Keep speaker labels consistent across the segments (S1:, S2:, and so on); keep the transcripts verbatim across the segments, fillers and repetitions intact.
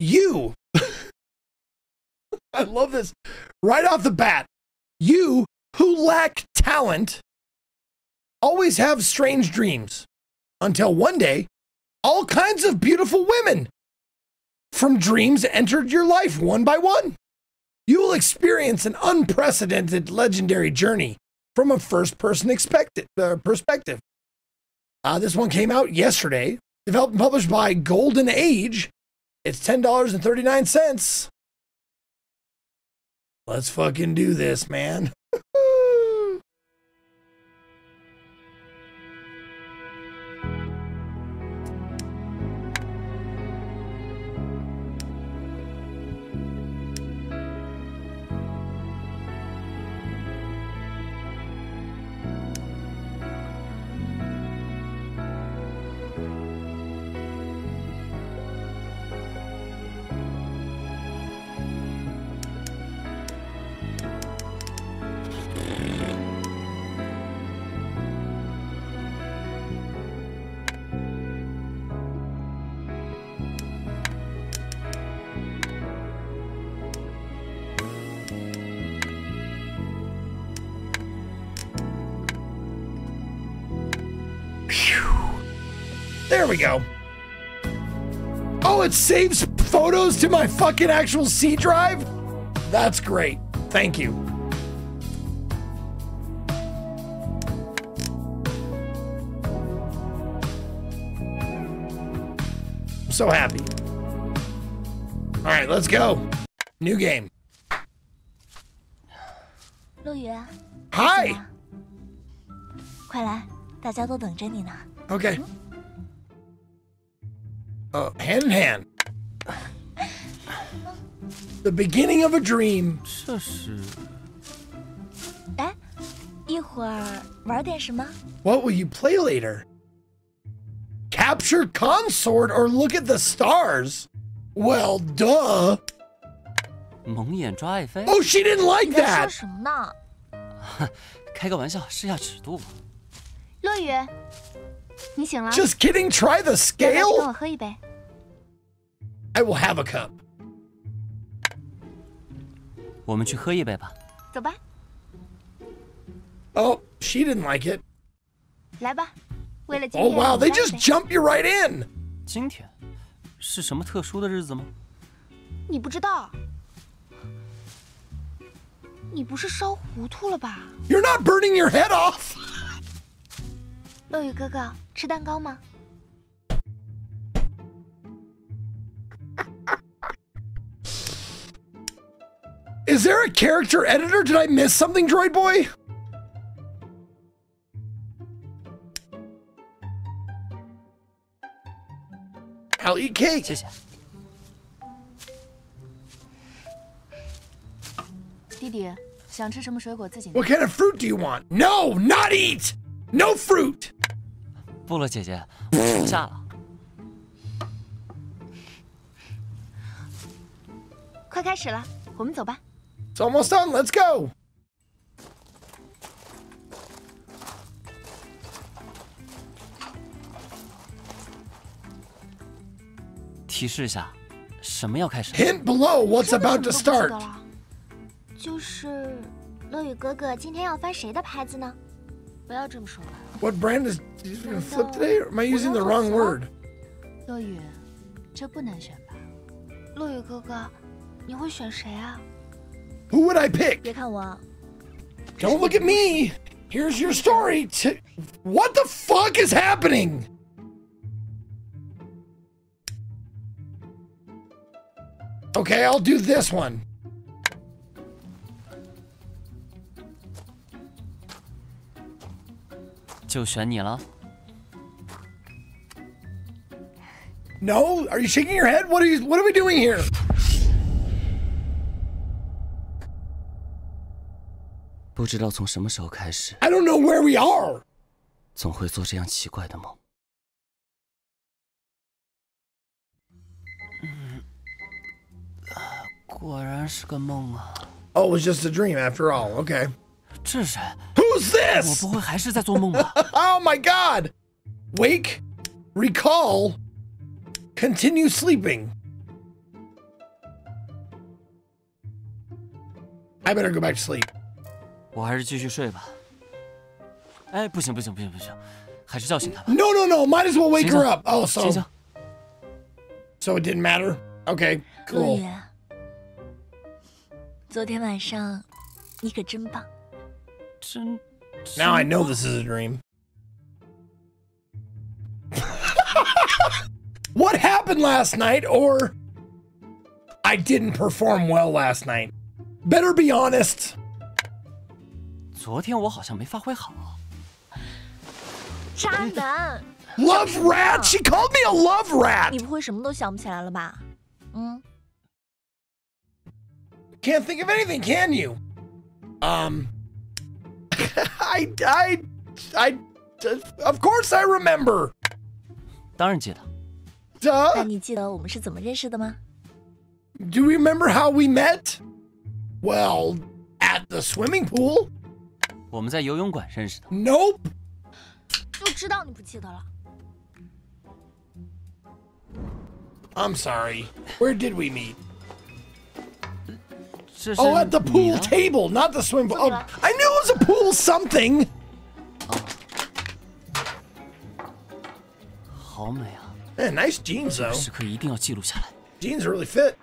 S1: You, I love this, right off the bat, you who lack talent always have strange dreams until one day, all kinds of beautiful women from dreams entered your life one by one. You will experience an unprecedented legendary journey from a first-person expected uh, perspective. Uh, this one came out yesterday, developed and published by Golden Age. It's ten dollars and thirty-nine cents. Let's fucking do this, man. There we go. Oh, it saves photos to my fucking actual C drive? That's great. Thank you. I'm so happy. All right, let's go. New game.
S2: 陆羽
S1: Hi.
S2: 快来，大家都等着你呢。
S1: Okay. Uh, hand in hand. The beginning of a dream.
S3: 这是。
S2: 哎，一会儿玩点什么？
S1: What will you play later? Capture consort or look at the stars? Well, duh.
S3: 蒙眼抓爱妃。
S1: Oh, she didn't like
S2: 你在说
S1: that.
S2: 什么呢？
S3: 开个玩笑，试下尺度嘛。
S2: 陆羽，你醒了？
S1: Just kidding. Try the
S2: 要不要去跟
S1: scale.
S2: 我喝一杯？
S1: I will have a cup.
S3: 我们去喝一杯吧。
S2: 走吧，
S1: Oh, she didn't like it.
S2: 来吧。为了今
S1: Oh
S2: 天，
S1: wow,
S2: 我们
S1: they
S2: 干一
S1: just
S2: 杯
S1: jump you right in.
S3: 今天是什么特殊的日子吗？
S2: 你不知道？你不是烧糊涂了吧？
S1: You're not burning your head off.
S2: 陆羽哥哥，吃蛋糕吗？
S1: Is there a character editor? Did I miss something, Droid Boy? I'll eat cake.
S3: 谢谢。
S2: 弟弟，想吃什么水果自己拿。
S1: What kind of fruit do you want? No, not eat. No fruit.
S3: 不了，姐姐，我吃不下了。
S2: 快开始了，我们走吧。
S1: It's almost done. Let's go.
S3: 提示一下，什么要开始？
S1: Hint below what's
S2: 真的
S1: about to
S2: 什么都不记得
S1: start.
S2: 了。就是乐宇哥哥今天要翻谁的牌子呢？不要这么说吧。
S1: What brand is you gonna flip today? Or am I using the wrong word?
S2: 乐宇，这不难选吧？乐宇哥哥，你会选谁啊？
S1: Who would I pick?
S2: 别看我，
S1: Don't look at me. Here's your story. T- what the fuck is happening? Okay, I'll do this one.
S3: 就选你了。
S1: No? Are you shaking your head? What are you what are we doing here?
S3: 不知道从什么时候开始，
S1: I don't know where we are.
S3: 总会做这样奇怪的梦。嗯，果然是个梦啊！
S1: Oh, it was just a dream after all. Okay.
S3: 这是谁？
S1: Who's
S3: 我
S1: this?
S3: 不会还是在做梦吧？
S1: Oh my god. Wake, recall, continue sleeping. I better go back to sleep.
S3: 我还是继续睡吧。哎，不行不行不行不行，还是叫醒她吧。
S1: No, no, no. Might as well wake
S3: 醒醒
S1: her up. Oh,
S3: 醒
S1: so
S3: 醒，
S1: so it didn't matter. Okay,
S2: 陆
S1: cool.
S2: 宇，昨天晚上你可真棒。
S3: 真。
S1: Now I know this is a dream. What happened last night, or I didn't perform well last night? Better be honest.
S3: 昨天我好像没发挥好。
S2: 渣男，
S1: Love rat? She called me a love rat.
S2: 你不会什么都想不起来了吧？嗯，
S1: Can't think of anything, can you? Um, I, I, I, of course I remember.
S3: 当然记得。
S1: Duh.
S2: 那你记得我们是怎么认识的吗？
S1: Do you remember how we met? Well, at the swimming pool.
S3: 我们在游泳馆认识的。
S1: Nope.
S2: 就知道你不记得了。
S1: I'm sorry. Where did we meet?
S3: 这是
S1: Oh, at the
S3: 你
S1: pool
S3: 的
S1: table, not the swim pool. Oh, I knew it was a pool something.
S3: 好美啊！
S1: Man, nice jeans
S3: 这个
S1: though.
S3: 时刻一定要记录下来。
S1: Jeans really fit.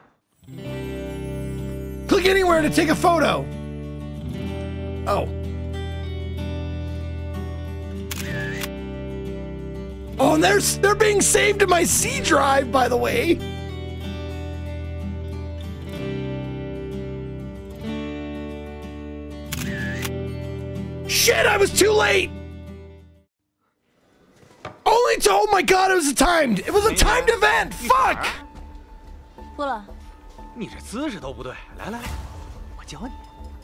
S1: Click anywhere to take a photo. Oh. Oh, and they're, they're being saved to my C drive, by the way. Shit, I was too late. Only to, oh my god, it was a timed. It was a timed event. Fuck.
S2: 不了，
S4: 你这姿势都不对，来来来，我教你。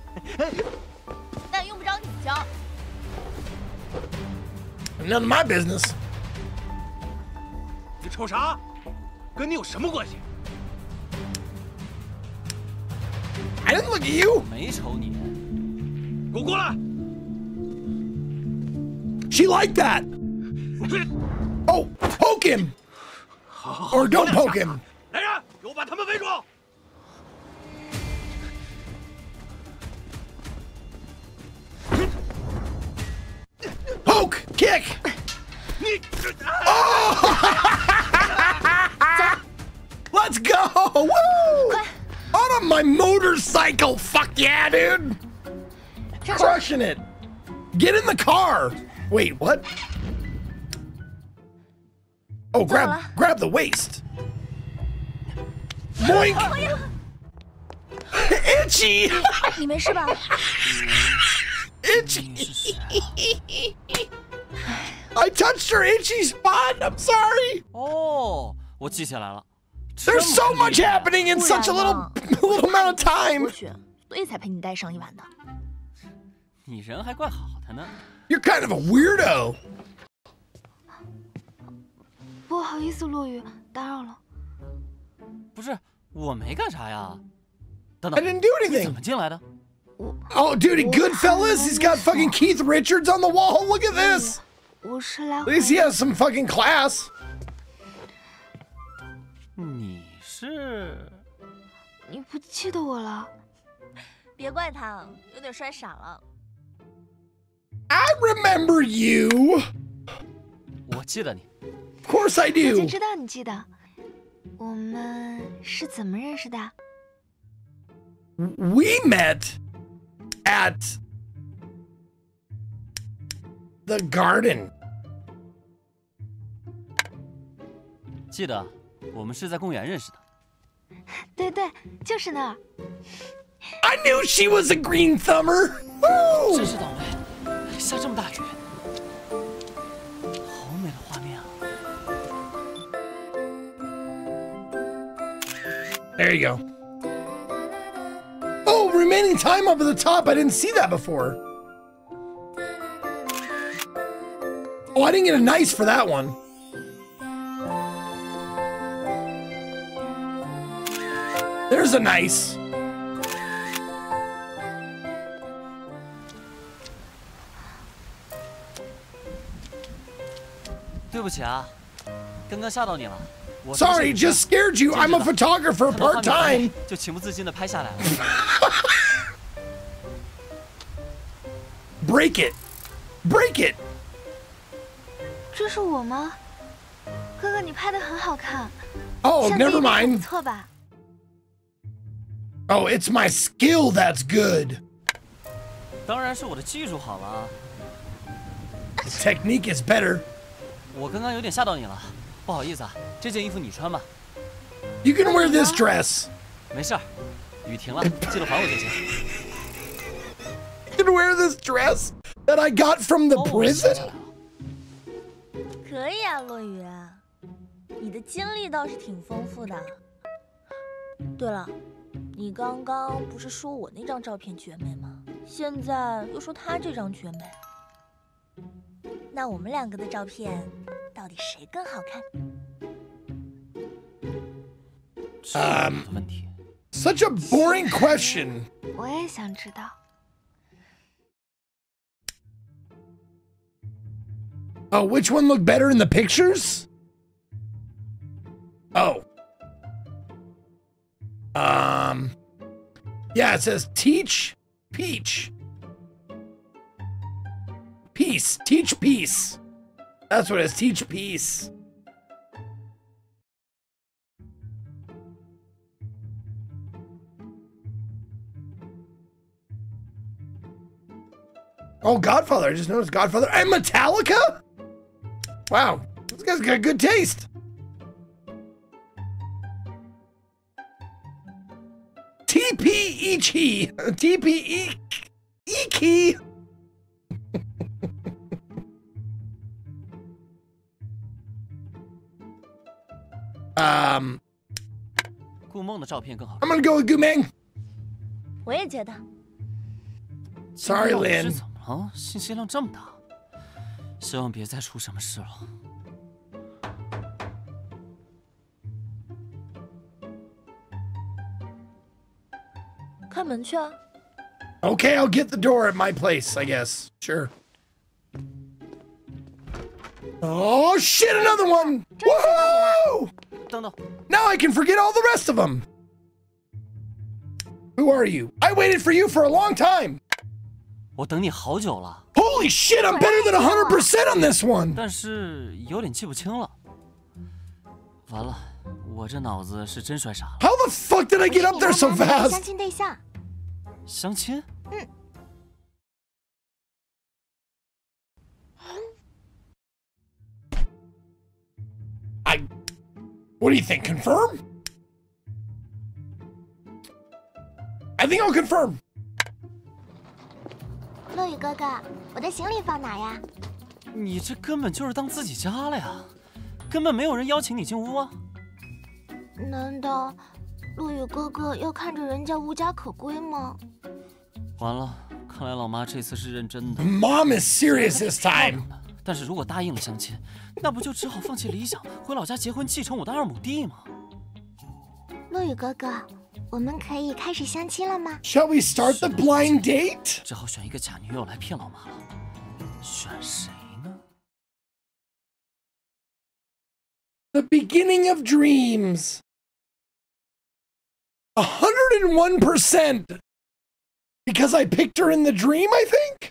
S2: 但用不着你教。
S1: None of my business.
S4: 你瞅啥？跟你有什么关系？
S1: I didn't look at you.
S3: 没瞅你。
S4: 给我过来！
S1: She liked that. Oh, poke him. Or don't poke him.
S4: 来人，给我把他们围住！
S1: Poke, kick.
S4: 你，
S1: Let's go. Woo. On my motorcycle. Fuck yeah, dude. Crushing it. Get in the car. Wait, what? Oh, grab, grab the waist. Boink. Itchy.
S2: 你没事吧？
S1: Itchy. I touched her itchy spot. I'm sorry.
S3: 哦，我记起来了。
S1: There's so much happening in such a little little amount of time.
S2: 过去，所以才陪你待上一晚的。
S3: 你人还怪好的呢。
S1: You're kind of a weirdo.
S2: 不好意思，落雨，打扰了。
S3: 不是，我没干啥呀。等
S1: I
S3: 等，
S1: didn't do
S3: 你怎
S1: anything.
S3: 么进来的？
S1: Oh, dude, Goodfellas. He's got fucking Keith Richards on the wall. Look at this.
S2: 我是来
S1: At least he has some fucking class.
S3: 你是？
S2: 你不记得我了？别怪他，有点摔傻了。
S1: I remember you.
S3: 我记得你。
S1: Of course I
S2: 我就
S1: do.
S2: 知道你记得。我们是怎么认识的？
S1: We met at the garden.
S3: 记得，我们是在公园认识的。
S2: 对对，就是那儿。
S1: I knew she was a green thumber.
S3: 真
S1: Woo!
S3: 是倒霉，下这么大雨，好美的画面啊！
S1: There you go. Oh, remaining time up at the top. I didn't see that before. Oh, I didn't get a nice for that one. There's a nice.
S3: 对不起啊，刚刚吓到你了。我
S1: Sorry, just scared you. I'm a photographer
S3: 看到画面
S1: part time.
S3: 就情不自禁的拍下来了。
S1: break it. Break it.
S2: 这是我吗？哥哥，你拍的很好看。
S1: Oh,
S2: 相机
S1: never
S2: 应该很
S1: mind.
S2: 不错吧？
S1: Oh, it's my skill that's good.
S3: 当然是我的技术好了。
S1: The technique is better.
S3: 我刚刚有点吓到你了，不好意思啊。这件衣服你穿吧。
S1: You can wear this dress.
S3: 没事儿，雨停了，记得还我就行。
S1: You can wear this dress that I got from the
S3: 哦，我想起
S1: prison.
S3: 来了。
S5: 可以啊，落雨，你的经历倒是挺丰富的。对了，你刚刚不是说我那张照片绝美吗？现在又说他这张绝美，那我们两个的照片到底谁更好看？
S3: 这么多的问题，
S1: Such a boring question.
S2: 我也想知道。
S1: Oh, which one looked better in the pictures? Oh. Um. Yeah, it says teach peach. Peace. Teach peace. That's what it is. Teach peace. Oh, Godfather. I just noticed Godfather and Metallica? Wow, this guy's got good taste. T P Ichi. T P Iki. Um,
S3: 顾梦的照片更好
S1: I'm
S3: 看。
S1: gonna go with Gumeng.
S5: 我也觉得。
S1: Sorry,
S3: 今天到底
S1: Lin.
S3: 是怎么了？信息量这么大，希望别再出什么事了。
S5: 开门去啊！
S1: Okay, I'll get the door at my place, I guess. Sure. Oh shit, another one! Whoa!
S3: 等等，
S1: Now I can forget all the rest of them. Who are you? I waited for you for a long time.
S3: 我等你好久了，
S1: Holy shit, I'm better than one hundred percent on this one.
S3: 但是有点记不清了。完了，我这脑子是真摔傻了。
S1: How the fuck did I get up there so
S2: 你的相
S1: fast?
S2: 亲对象。
S3: 相亲？
S1: I. What do you think? Confirm? I think I'll confirm.
S2: 乐宇哥哥，我的行李放哪呀？
S3: 你这根本就是当自己家了呀，根本没有人邀请你进屋啊。
S2: 难道乐宇哥哥要看着人家无家可归吗？
S3: 完了，看来老妈这次是认真的。
S1: Mom is serious this time.
S3: 但是如果答应了相亲，那不就只好放弃理想，回老家结婚，继承我的二亩地吗？
S2: 乐宇哥哥，我们可以开始相亲了吗？
S1: Shall we start the blind date?
S3: 只好选一个假女友来骗老妈了。选谁呢？
S1: The beginning of dreams. A hundred and one percent. Because I picked her in the dream, I think?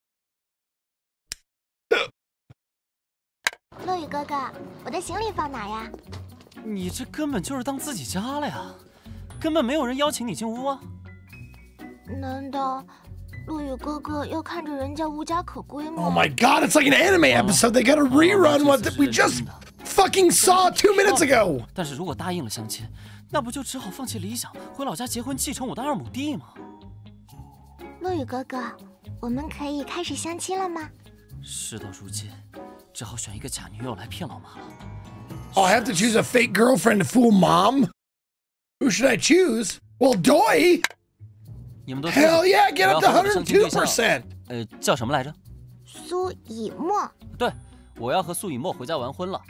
S2: 乐宇哥哥，我的行李放哪呀？
S3: 你这根本就是当自己家了呀，根本没有人邀请你进屋啊。
S2: 难道乐宇哥哥要看着人家无家可归吗？
S1: Oh my god, it's like an anime episode. They gotta rerun what we just fucking saw two minutes ago.
S3: 但是如果答应了相亲，那不就只好放弃理想，回老家结婚，继承我的二亩地吗？
S2: 乐宇哥哥，我们可以开始相亲了吗？
S3: 事到如今，只好选一个假女友来骗老妈了。
S1: Oh, I have to choose a fake girlfriend to fool mom? Who should I choose? Well, Doi!
S3: 你们都听了
S1: Hell yeah, get
S3: 我
S1: up
S3: 要
S1: to
S3: 和我的相亲
S1: one hundred
S3: 对
S1: two
S3: 象
S1: percent.
S3: 呃，叫什么来着？
S2: 苏以沫，
S3: 对，我要和苏以沫回家完婚了。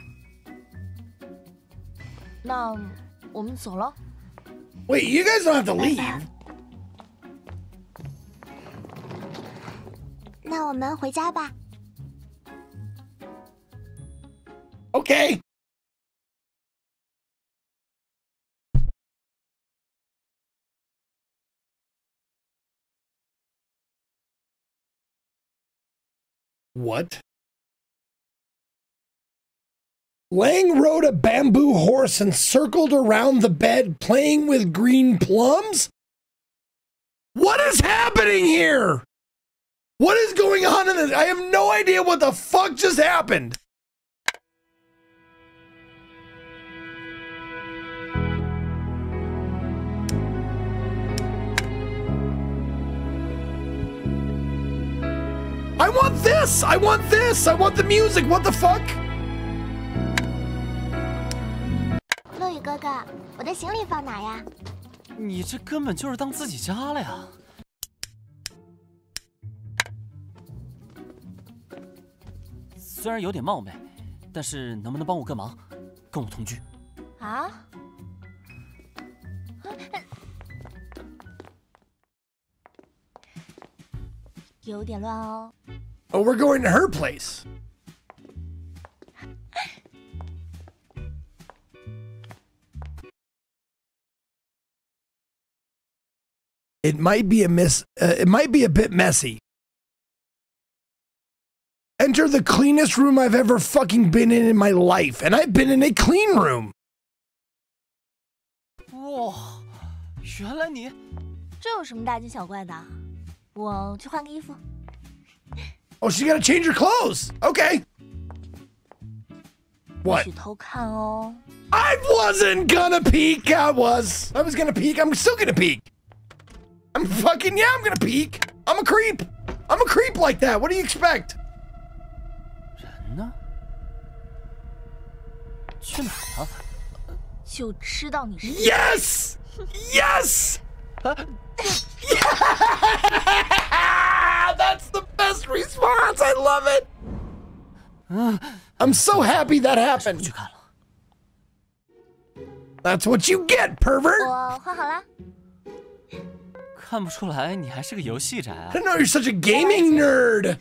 S5: 那我们走了。
S1: Wait, you guys don't have to leave.
S2: 那我们回家吧。
S1: Okay. What? Lang rode a bamboo horse and circled around the bed playing with green plums? What is happening here? What is going on in this? I have no idea what the fuck just happened. I want this! I want this! I want the music! What the fuck?
S2: 乐宇哥哥，我的行李放哪呀？
S3: 你这根本就是当自己家了呀！虽然有点冒昧，但是能不能帮我个忙，跟我同居？
S5: 啊？有点乱哦。
S1: Oh, we're going to her place. It might be a miss. Uh, it might be a bit messy. Enter the cleanest room I've ever fucking been in in my life, and I've been in a clean room.
S3: 哇，原来你……
S5: 这有什么大惊小怪的？我去换个衣服。
S1: Oh, she's gotta change her clothes. Okay.
S5: 不
S1: What?
S5: 许偷看哦。
S1: I wasn't gonna peek. I was. I was gonna peek. I'm still gonna peek. I'm fucking, yeah, I'm gonna peek. I'm a creep. I'm a creep like that. What do you expect?
S3: 人呢？去哪儿了？
S5: 就知道你是。
S1: Yes! Yes! That's the best response. I love it. I'm so happy that
S3: 不
S1: happened.
S3: 去看了。
S1: That's what you get, pervert.
S5: 我换好了。
S3: 看不出来你还是个游戏宅
S1: I
S3: 啊！
S1: didn't know you're such a gaming nerd.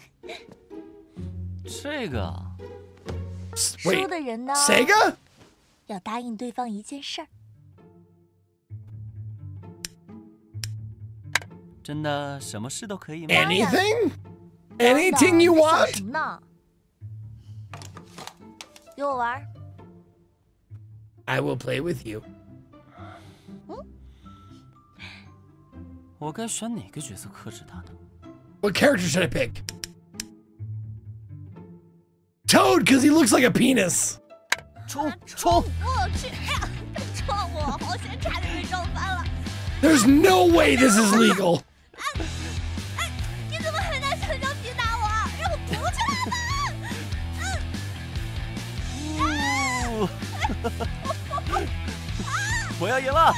S3: 这个
S1: Wait,
S5: 输的人呢
S1: Sega?
S5: 要答应对方一件事儿。
S3: 真的什么事都可以吗？
S1: Anything? Anything you
S5: 想
S1: want?
S5: 什么呢？给我玩。
S1: I will play with you.
S3: 我该选哪个角色克制他呢？
S1: What character should I pick? Toad, because he looks like a penis.
S3: 冲冲！
S5: 我去！哎呀，撞我！好险，差点被撞翻了。
S1: There's no way this is legal.
S5: 哎，你怎么还拿香蕉皮打我？让我不去了！
S3: 我要赢了！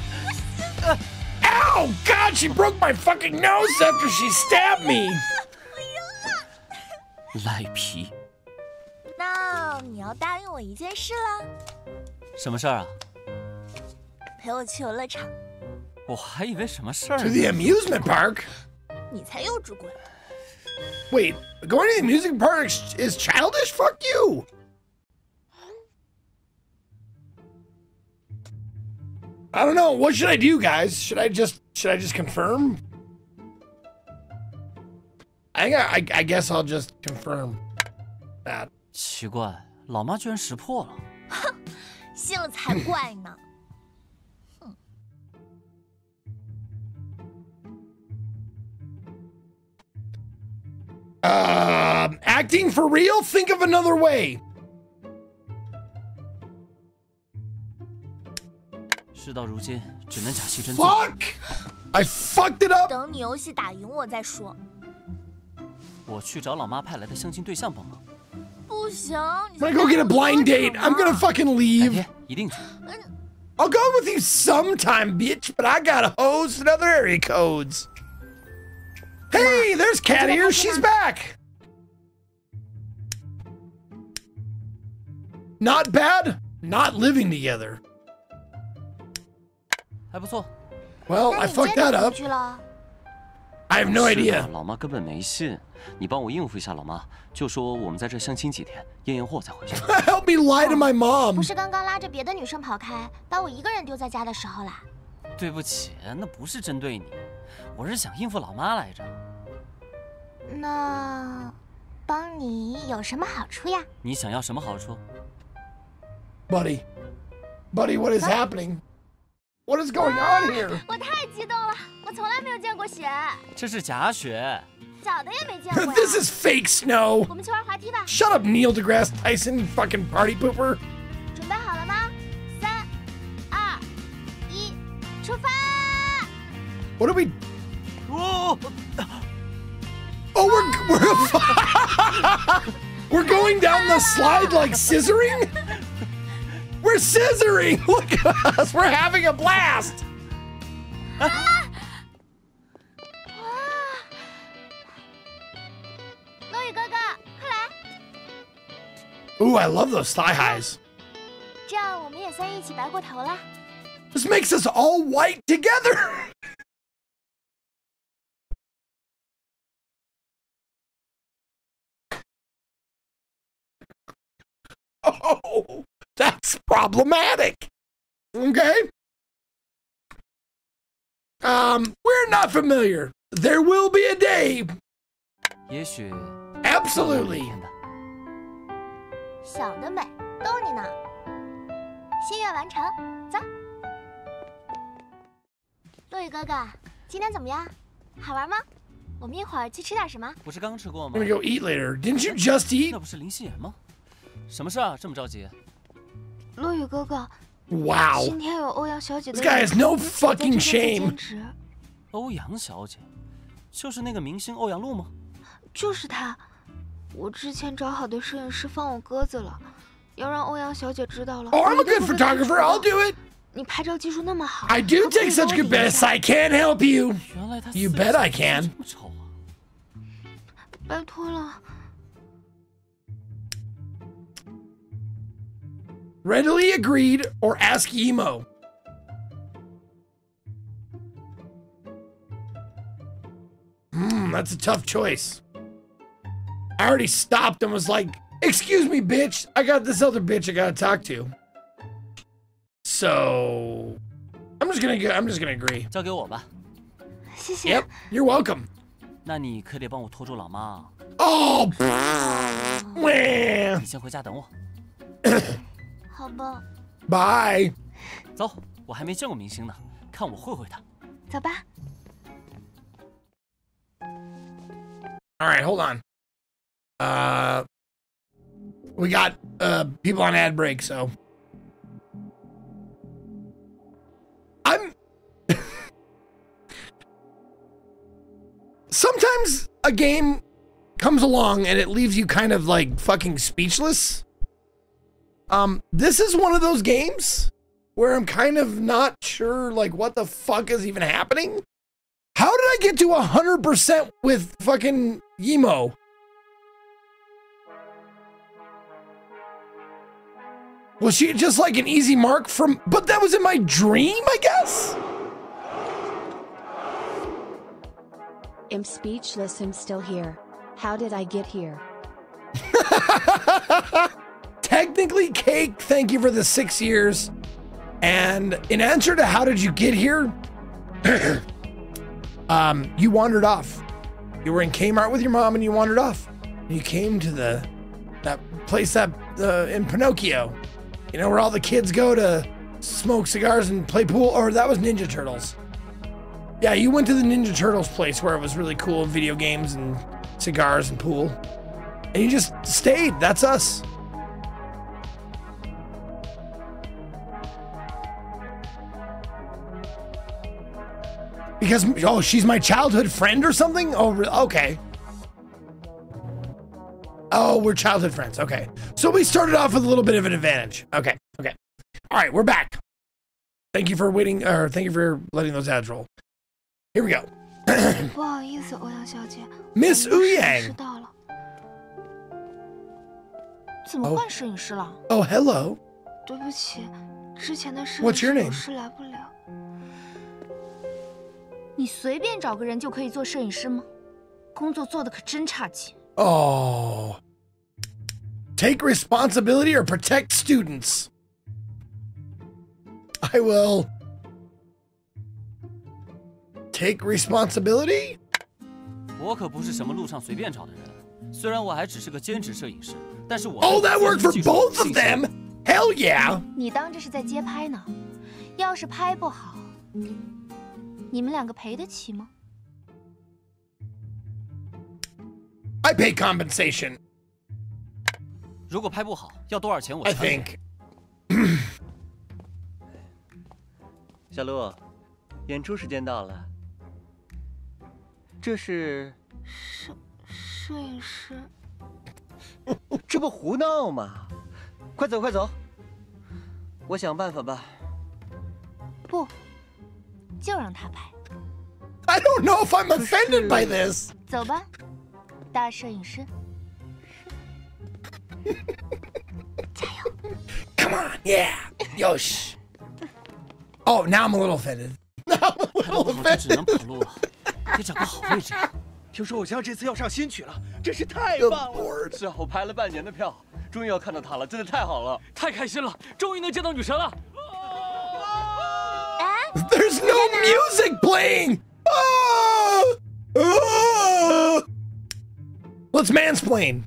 S1: Ow! God, she broke my fucking nose after she stabbed me.
S3: 赖皮，
S5: 那你要答应我一件事啦，
S3: 什么事儿啊？
S5: 陪我去游乐场。
S3: 我还以为什么事儿
S1: To
S3: 呢。
S1: the amusement park?
S5: 你才幼稚鬼！
S1: Wait, going to the amusement park is- is childish? Fuck you. I don't know. What should I do, guys? Should I just should I just confirm? I think I, I, I guess I'll just confirm that.
S3: 奇怪，老妈居然识破了。
S5: 信了才怪呢！
S1: Uh, acting for real? Think of another way.
S3: 事到如今，只能假戏真做。
S1: Fuck! I fucked it up.
S5: 等你游戏打赢我再说。
S3: 我去找老妈派来的相亲对象帮忙。
S5: 不行，你
S1: I'm gonna go get a blind date. I'm gonna fucking
S3: 改
S1: leave.
S3: 天一定去。
S1: I'll go with you sometime, bitch, but I got hoes and other area codes. Hey, there's Cat Ear. She's back. Not bad. Not living together.
S3: 还不错。
S1: Well,
S2: 那
S1: I
S2: 你
S1: fucked
S2: 真
S1: that
S2: 的
S1: up.
S2: 同居了？
S1: I have no
S3: 是的
S1: idea.
S3: 老妈根本没信，你帮我应付一下老妈，就说我们在这相亲几天，验验货再回去。
S1: Help me lie to my
S2: 不
S1: mom.
S2: 是刚刚拉着别的女生跑开，把我一个人丢在家的时候啦？
S3: 对不起，那不是针对你，我是想应付老妈来着。
S2: 那帮你有什么好处呀？
S3: 你想要什么好处
S1: Buddy, buddy, what is happening? What is going on here?
S2: 我太激动了，我从来没有见过雪，
S3: 这是假雪。
S2: 小的也没见过呀。
S1: This is fake snow.
S2: 我们去玩滑梯吧。
S1: Shut up, Neil deGrasse Tyson, fucking party pooper.
S2: 准备好了吗？三、二、一，出发！
S1: What are we?
S3: 哦，
S1: Oh, we're we're we're going down the slide like scissoring. We're scissoring. Look at us. We're having a blast.
S2: 哇！ 落雨哥哥，快来！
S1: Ooh, I love those thigh highs.
S2: 这样我们也算一起白过头了。
S1: This makes us all white together. Oh, that's problematic. Okay. Um, we're not familiar. There will be a day.
S3: 也许
S1: Absolutely.
S2: 小的美，逗你呢。心愿完成，走。落雨哥哥，今天怎么样？好玩吗？我们一会儿去吃点什么？
S3: 不是刚吃过吗
S1: I'm？ gonna go eat later. Didn't you just eat?
S3: 那不是林心妍吗？什么事啊？这么着急？
S2: 落雨哥哥，
S1: Wow.
S2: 今天有欧阳小姐的
S1: This guy has no
S2: 在这
S1: fucking
S2: 边做
S1: shame.
S2: 兼职，
S3: 欧阳小姐，就是那个明星欧阳璐吗？
S2: 就是她。我之前找好的摄影师放我鸽子了，要让欧阳小姐知道了。
S1: Oh, I'm a
S2: 我一定
S1: good
S2: 会跟她
S1: photographer.
S2: 说
S1: I'll
S2: 的
S1: do it.
S2: 你拍照技术那么好
S1: I do
S2: 可不可
S1: take
S2: 以
S1: such
S2: 帮我
S1: good
S2: 比一
S1: bets.
S2: 下
S1: I can't help you.
S3: 原来他
S1: You
S3: 私
S1: bet
S3: 下
S1: I can.
S3: 这么丑啊！
S2: 拜托了。
S1: Readily agreed or ask emo. Hmm, that's a tough choice. I already stopped and was like, excuse me, bitch. I got this other bitch I gotta talk to. So I'm just gonna go I'm just gonna agree.
S3: 交给我吧。
S2: 谢谢。
S1: Yep, you're welcome.
S3: 那你可得帮我拖住老妈啊！
S1: Oh, wah.
S3: 你先回家等我。
S2: 好吧，
S1: Bye.
S3: 走，我还没见过明星呢，看我会会他。
S2: 走吧。
S1: All right, hold on. Uh, we got uh people on ad break, so I'm. Sometimes a game comes along and it leaves you kind of like fucking speechless. Um, this is one of those games where I'm kind of not sure like what the fuck is even happening. How did I get to one hundred percent with fucking Emo? Was she just like an easy mark from, but that was in my dream, I guess?
S6: I'm speechless. I'm still here. How did I get here?
S1: Technically, Cake, thank you for the six years. And in answer to how did you get here? um, you wandered off. You were in Kmart with your mom and you wandered off. And you came to the that place that uh, in Pinocchio. You know where all the kids go to smoke cigars and play pool? Or that was Ninja Turtles. Yeah, you went to the Ninja Turtles place where it was really cool, video games and cigars and pool. And you just stayed. That's us. Because, oh, she's my childhood friend or something? Oh, re- okay. Oh, we're childhood friends. Okay. So we started off with a little bit of an advantage. Okay. Okay. All right, we're back. Thank you for waiting, or thank you for letting those ads roll. Here we go.
S2: 不好意思，欧阳小姐
S1: Miss
S2: 我们的
S1: Wu
S2: 摄影
S1: Yang
S2: 师到了。怎么
S1: 哦
S2: 换摄影师了？
S1: Oh, hello.
S2: 对不起，之前的摄
S1: What's
S2: 影
S1: your
S2: 师有
S1: name?
S2: 事来不了。你随便找个人就可以做摄影师吗？工作做的可真差劲。
S1: Oh. Take responsibility or protect students. I will take responsibility.
S3: 我可不是什么路上随便找的人， 虽然我还只是个兼职摄影师，但是我
S1: Oh, that worked for both of them. Hell yeah.
S2: 你当这是在街拍呢？要是拍不好，你们两个赔得起吗？
S1: I pay compensation.
S3: 如果拍不好，要多少钱我
S1: I
S3: 全给。
S1: think.
S4: 小鹿，演出时间到了。这是，
S2: 摄摄影师，
S4: 这不胡闹吗？快走快走，我想办法吧。
S2: 不，就让他拍。
S1: I don't know if I'm offended by this.
S2: 走吧，大摄影师。加油！
S1: Come on, yeah. Yosh. Oh, now I'm a little offended. Now I'm a
S3: 拍不
S1: little
S3: 好就只能
S1: offended.
S3: 跑路了，得找个好位置。
S4: 听说偶像这次要上新曲了，真是太
S1: Good
S4: 棒了！
S1: Lord.
S4: 是啊，我排了半年的票，终于要看到她了，真的太好了！
S3: 太开心了，终于能见到女神了。
S1: There's no music playing. Ah! Ah! Let's mansplain.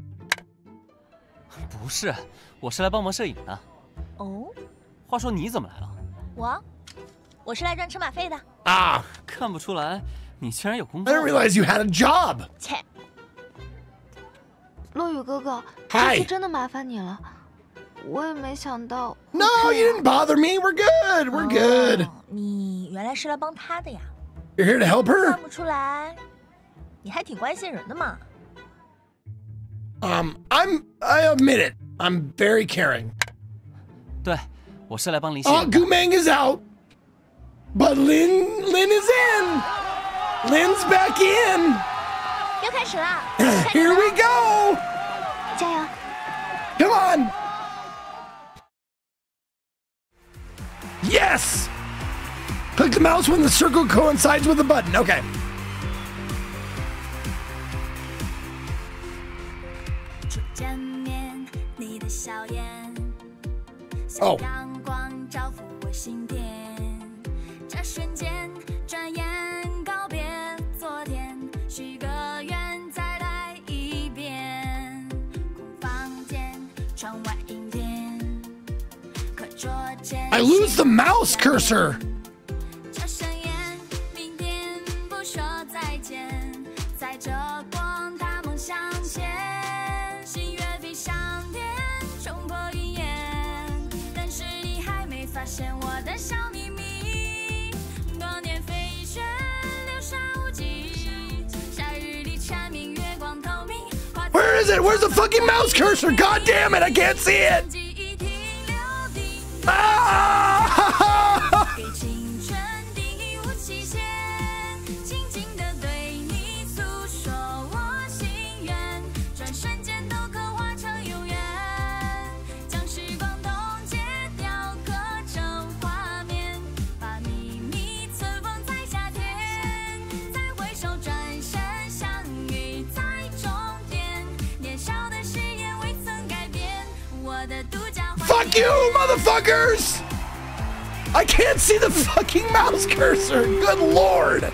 S3: 不是，我是来帮忙摄影的。
S5: 哦，
S3: 话说你怎么来了？
S5: 我，我是来赚车马费的。
S1: Ah,
S3: 看不出来，你竟然有工
S1: I
S3: 作。
S1: didn't realize you had a job.
S5: 切，
S2: 落雨哥哥，
S1: Hi
S2: 这次真的麻烦你了，我也没想到。
S1: No, you didn't bother me. We're good. We're good.
S5: 哦你原来是来帮他的呀？
S1: You're here to help
S5: 看
S1: her?
S5: 不出来，你还挺关心人的嘛。
S1: Um, I'm, I admit it. I'm very caring.
S3: 对，我是来帮林夕
S1: Oh,
S3: 演的。
S1: Gumang is out. But Lin, Lin is in. Lin's back in.
S5: 又开始了，
S1: Here we go.
S2: 加油！
S1: Come on. Yes. Click the mouse when the circle coincides with the button. Okay.
S7: 初见面，你的笑颜，
S1: 哦
S7: 像阳光照拂我心田。这瞬间，转眼告别昨天，许个愿再来一遍。空房间，窗外阴天，课桌前。
S1: I lose the mouse cursor.
S7: 这盛宴，明天不说再见，载着光大梦向前，心愿飞上天，冲破云烟。但是你还没发现我的小秘密，多年飞雪流沙无际，夏日里蝉鸣，月光透明。
S1: Where is it? Where's the fucking mouse cursor? God damn it, I can't see it.
S7: 记忆停留地。
S1: Ah!
S7: 给青春定义无期限，静静地对你诉说我心愿，转瞬间都刻画成永远，将时光冻结雕刻成画面，把秘密存放在夏天，再回首转身相遇在终点，年少的誓言未曾改变，我的独家花
S1: Fuck you, motherfuckers! I can't see the fucking mouse cursor. Good lord.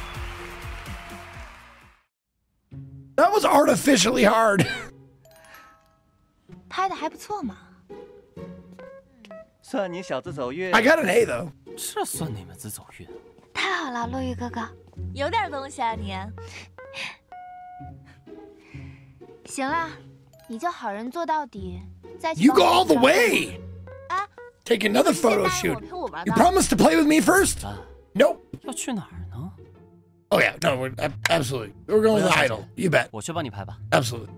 S1: That was artificially hard.
S2: 拍的还不错嘛。
S4: 算你小子走运。
S1: I got an A though.
S3: 这算哪门子走运？
S2: 太好了，落雨哥哥。
S5: 有点东西啊你。
S2: 行啦，你就好人做到底，再去
S1: You
S2: 帮
S1: go
S2: 我
S1: all the
S2: 找
S1: way.
S2: 啊，
S1: Take another
S2: 先
S1: photo
S2: 答应
S1: shoot.
S2: 我陪我玩
S1: You
S2: 吧。
S1: promised to play with me first?
S3: 啊，
S1: Nope.
S3: 要去哪儿呢？
S1: Oh yeah, no, we're, ab- absolutely. We're going with the idol. You bet.
S3: 我去帮你拍吧。
S1: Absolutely.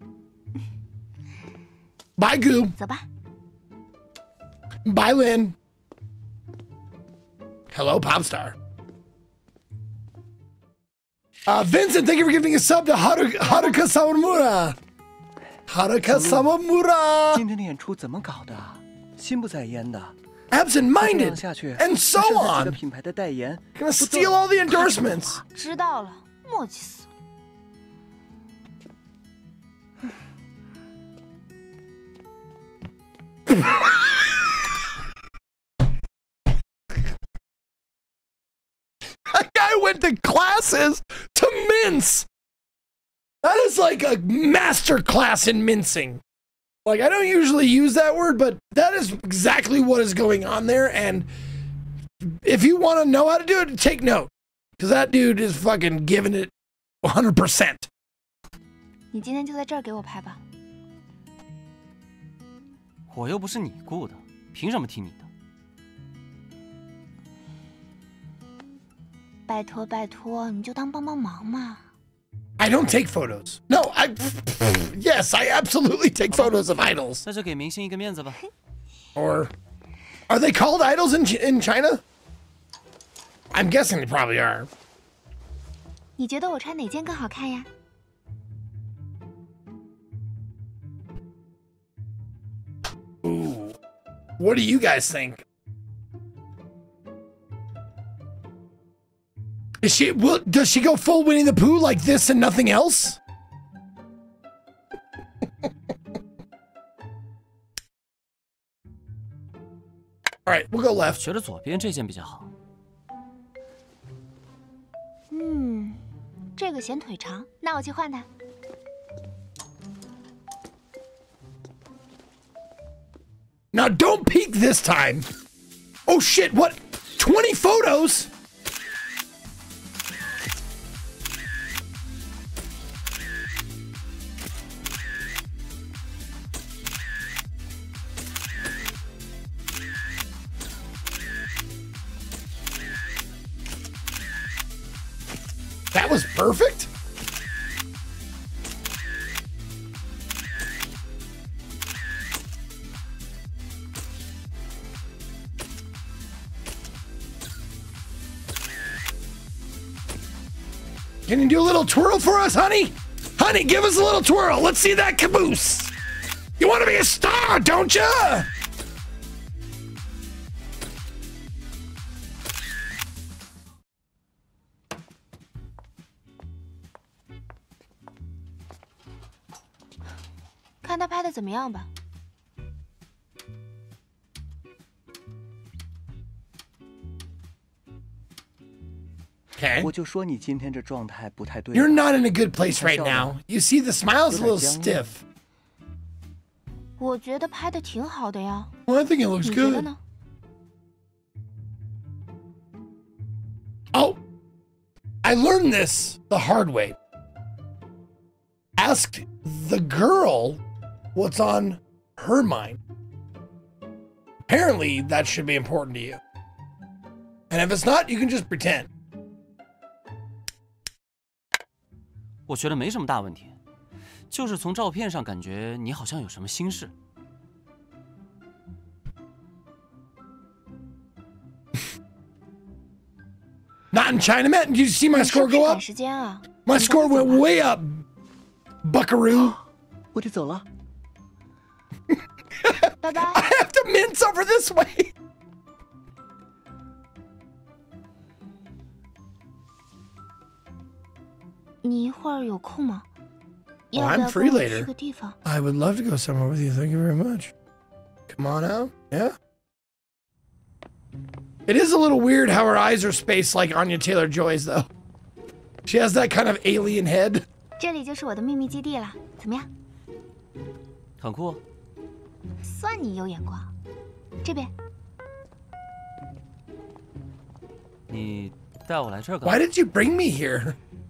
S1: Bye, Goo.
S2: 走吧。
S1: Bye, Lynn. Hello, Popstar. Uh, Vincent, thank you for giving a sub to Haru- Haruka Sawamura. Haruka Sawamura.
S4: 今天的演出怎么搞的？心不在焉的。
S1: Absent-minded.
S4: 这样下去
S1: And so
S4: 还剩下几
S1: on.
S4: 个品牌的代言，
S1: Gonna steal all the endorsements.
S2: 知道了，磨叽死了。
S1: That guy went to classes to mince. That is like a master class in mincing. Like, I don't usually use that word, but that is exactly what is going on there. And if you want to know how to do it, take note. Because that dude is fucking giving it one hundred percent.
S2: 你今天就在这儿给我拍吧。
S3: 我又不是你雇的，凭什么听你的？
S2: 拜托拜托，你就当帮帮忙嘛。
S1: I don't take photos. No, I. Yes, I absolutely take photos of idols.
S3: 那就给明星一个面子吧。
S1: Or are they called idols in in China? I'm guessing they probably are.
S2: 你觉得我穿哪件更好看呀？
S1: Ooh. What do you guys think? Is she will does she go full Winnie the Pooh like this and nothing else? All right, we'll go left.
S3: 觉得左边这件比较好。
S2: 嗯，这个显腿长，那我去换它。
S1: Now don't peek this time. Oh shit, what? twenty photos? That was perfect? Can you do a little twirl for us, honey? Honey, give us a little twirl. Let's see that caboose. You want to be a star, don't ya?
S2: "看他拍的怎么样吧。
S1: Okay.
S4: 我就说你今天这状态不太对。
S1: You're not in a good place right now. You see, the smile's a little stiff.
S2: 我觉得拍的挺好的呀，
S1: Well, I think it looks
S2: 你觉得
S1: good.
S2: 呢？
S1: Oh, I learned this the hard way. Ask the girl what's on her mind. Apparently, that should be important to you. And if it's not, you can just pretend.
S3: 我觉得没什么大问题，就是从照片上感觉你好像有什么心事。
S1: Not in China, Matt. Did you see my
S2: 你是
S1: score
S2: 不是
S1: go
S2: 赶
S1: up?
S2: 时间啊？
S1: My score went way up, buckaroo.
S4: 我得走了。
S2: 拜拜。
S1: I have to mince over this way.
S2: 你一会儿有空吗？
S1: Oh,
S2: 要不
S1: I'm
S2: 要
S1: free
S2: 跟我
S1: later.
S2: 去个地方？
S1: I would love to go somewhere with you. Thank you very much. Come on out. Yeah. It is a little weird how her eyes are spaced like Anya Taylor-Joy's, though. She has that kind of alien head.
S2: 这里就是我的秘密基地了，怎么样？
S3: 很酷。
S2: 算你有眼光。这边，
S3: 你带我来这儿干嘛？
S1: Why did you bring me here?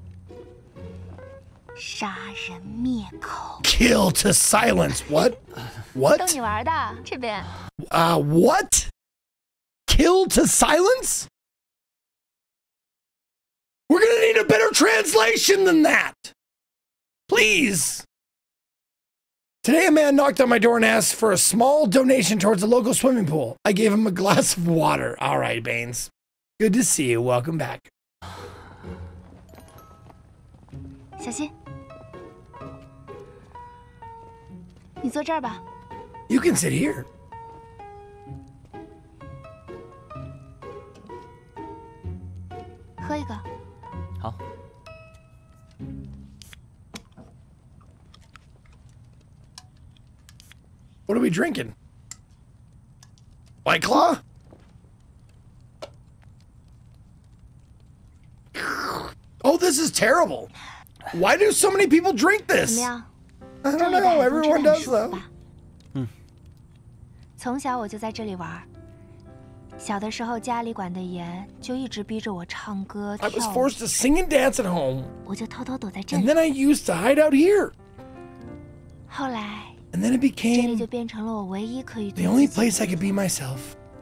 S2: 杀人灭口，
S1: Kill to silence. What?
S2: 逗
S1: What?
S2: 你玩的。这边，
S1: Uh, what? Kill to silence? We're gonna need a better translation than that. Please. Today, a man knocked on my door and asked for a small donation towards a local swimming pool. I gave him a glass of water. All right, Baines. Good to see you. Welcome back.
S2: 小心。你坐这儿吧。
S1: You can sit here.
S2: 喝一个。
S3: 好。
S1: What are we drinking? White Claw? Oh, this is terrible. Why do so many people drink
S2: 怎么
S1: this?
S2: 样？
S1: I
S2: 这
S1: don't
S2: 里的
S1: know.
S2: 海风吹
S1: Everyone
S2: 得很
S1: does
S2: 舒服
S1: though.
S2: 吧？
S3: 嗯。
S2: 从小我就在这里玩。小的时候家里管得严，就一直逼着我唱歌
S1: I was
S2: 跳舞，
S1: forced to sing and dance at home,
S2: 我就偷偷躲在这
S1: and
S2: 里。
S1: then I used to hide out here,
S2: 后来
S1: and then it
S2: 这里
S1: became
S2: 就变成了我唯一可以
S1: the
S2: 做
S1: only
S2: 自己
S1: place I could be myself.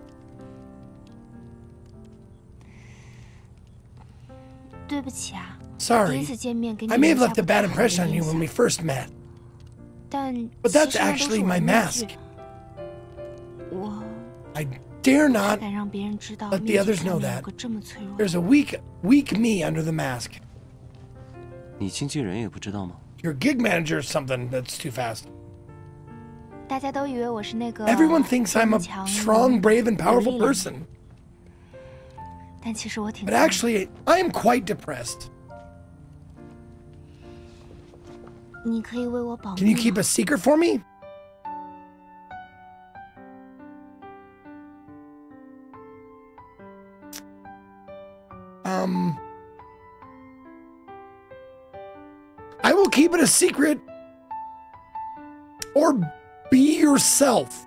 S2: 对不起啊，第一
S1: Sorry,
S2: 次见面给你
S1: I may
S2: 留
S1: have
S2: 下
S1: left a
S2: 不太
S1: bad
S2: 好的
S1: impression on
S2: 印
S1: you when
S2: 象
S1: we first met,
S2: 但
S1: but
S2: 其
S1: that's
S2: 实那都是
S1: actually
S2: 我
S1: my
S2: 的面
S1: mask.
S2: 具。我
S1: I dare
S2: 不
S1: not
S2: 敢让别人知道
S1: let the
S2: 面具
S1: others
S2: 下
S1: know
S2: 面
S1: that.
S2: 有个这么脆弱。
S1: There's a weak, weak me under the mask.
S3: 你经纪人也不知道吗？
S1: Your gig manager is something that's too fast.
S2: 大家都以为我是那个
S1: Everyone thinks I'm
S2: 坚
S1: a
S2: 强
S1: strong, brave, and
S2: 有
S1: powerful
S2: 力量的
S1: person,
S2: 但其实我挺
S1: but
S2: 丧的。
S1: actually, I am quite depressed.
S2: 你可以为我保
S1: Can you
S2: 密
S1: keep
S2: 吗
S1: a secret for me? Um, I will keep it a secret. Or be yourself.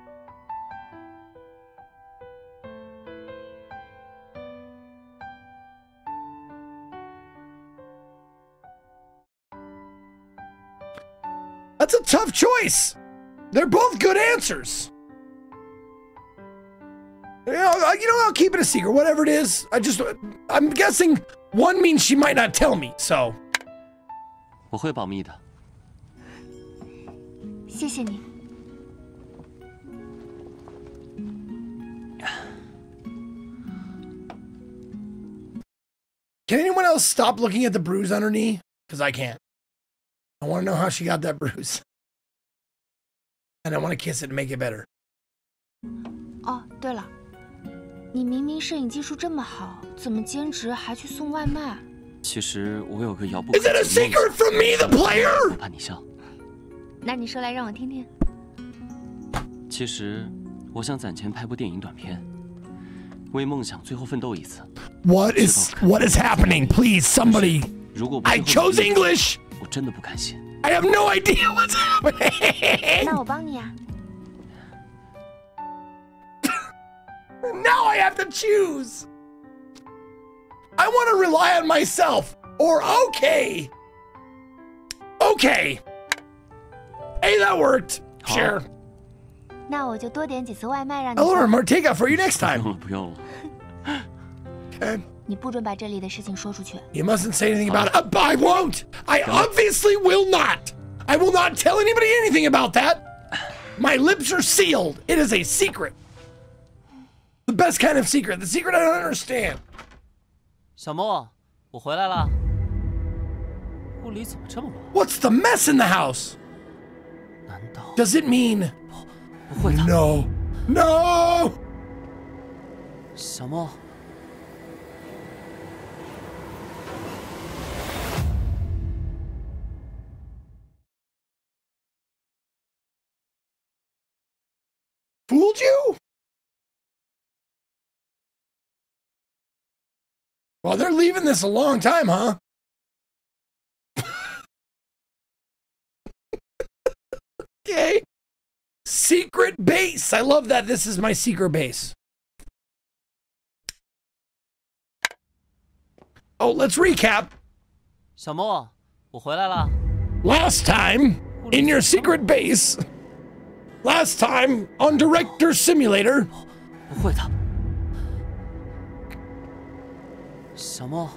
S1: That's a tough choice. They're both good answers. You know, uh, you know, I'll keep it a secret, whatever it is. I just, I'm guessing one means she might not tell me, so.
S3: 我会保密的。
S2: 谢谢你。
S1: Can anyone else stop looking at the bruise on her knee? Because I can't. I want to know how she got that bruise. And I want to kiss it and make it better.
S2: 哦，对了，你明明摄影技术这么好，怎么兼职还去送外卖？
S3: 其实我有个遥不可
S1: Is it a
S3: 及的梦
S1: secret from me, the
S3: 想，
S1: player?
S3: 我怕你笑。
S2: 那你说来让我听听。
S3: 其实我想攒钱拍部电影短片，为梦想最后奋斗一次。
S1: What is what is happening? Please, somebody.
S3: 如果不
S1: I
S3: 最后
S1: chose
S3: 努力
S1: English.
S3: 我真的不甘心。
S1: I have no idea what's happening.
S2: 那我帮你啊。
S1: Now I have to choose. I want to rely on myself. Or okay. Okay. Hey, that worked. Sure.
S2: 那我就多点几次外卖让你
S1: I'll order
S2: 送。
S1: more takeout for you next
S3: 不用
S1: time.
S3: 了，不用了。
S1: Okay.
S2: 你不准把这里的事情说出去。
S1: You mustn't say anything about it. Uh, I won't. I obviously will not. I will not tell anybody anything about that. My lips are sealed. It is a secret. The best kind of secret. The secret I don't understand.
S3: 小莫，我回来了。屋里怎么这么乱？
S1: What's the mess in the house?
S3: 难道
S1: Does it mean
S3: 不会的？
S1: no? No!
S3: 小莫，
S1: Fooled you? Well, they're leaving this a long time, huh? Okay. Secret base. I love that this is my secret base. Oh, let's recap.
S3: 小莫，我回来了。
S1: Last time in your secret base. Last time on Director Simulator.
S3: 不会的。小莫，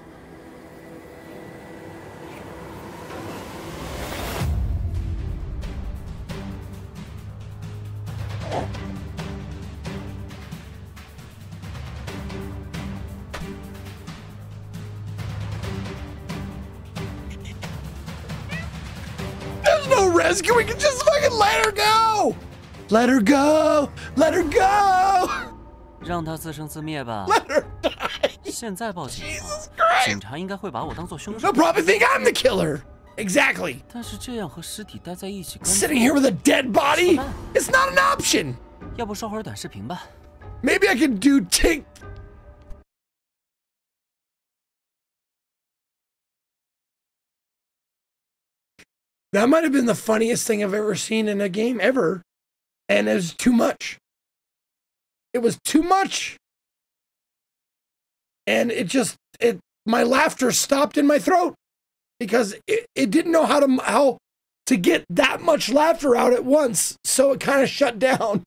S1: There's no rescue. We can just fucking let her go. Let her go. Let her go.
S3: 让他自生自灭吧。
S1: Let her die.
S3: 现在报警了，
S1: Christ.
S3: 警察应该会把我当做凶手
S1: They'll。probably think I'm the killer. Exactly.
S3: 但是这样和尸体待在一起，干
S1: Sitting here with a dead body? It's not an option.
S3: 要不刷会儿短视频吧？
S1: Maybe I could do Tik That might have been the funniest thing I've ever seen in a game ever. And it was too much. It was too much. And it just, it, my laughter stopped in my throat because it, it didn't know how to, how to get that much laughter out at once. So it kind of shut down.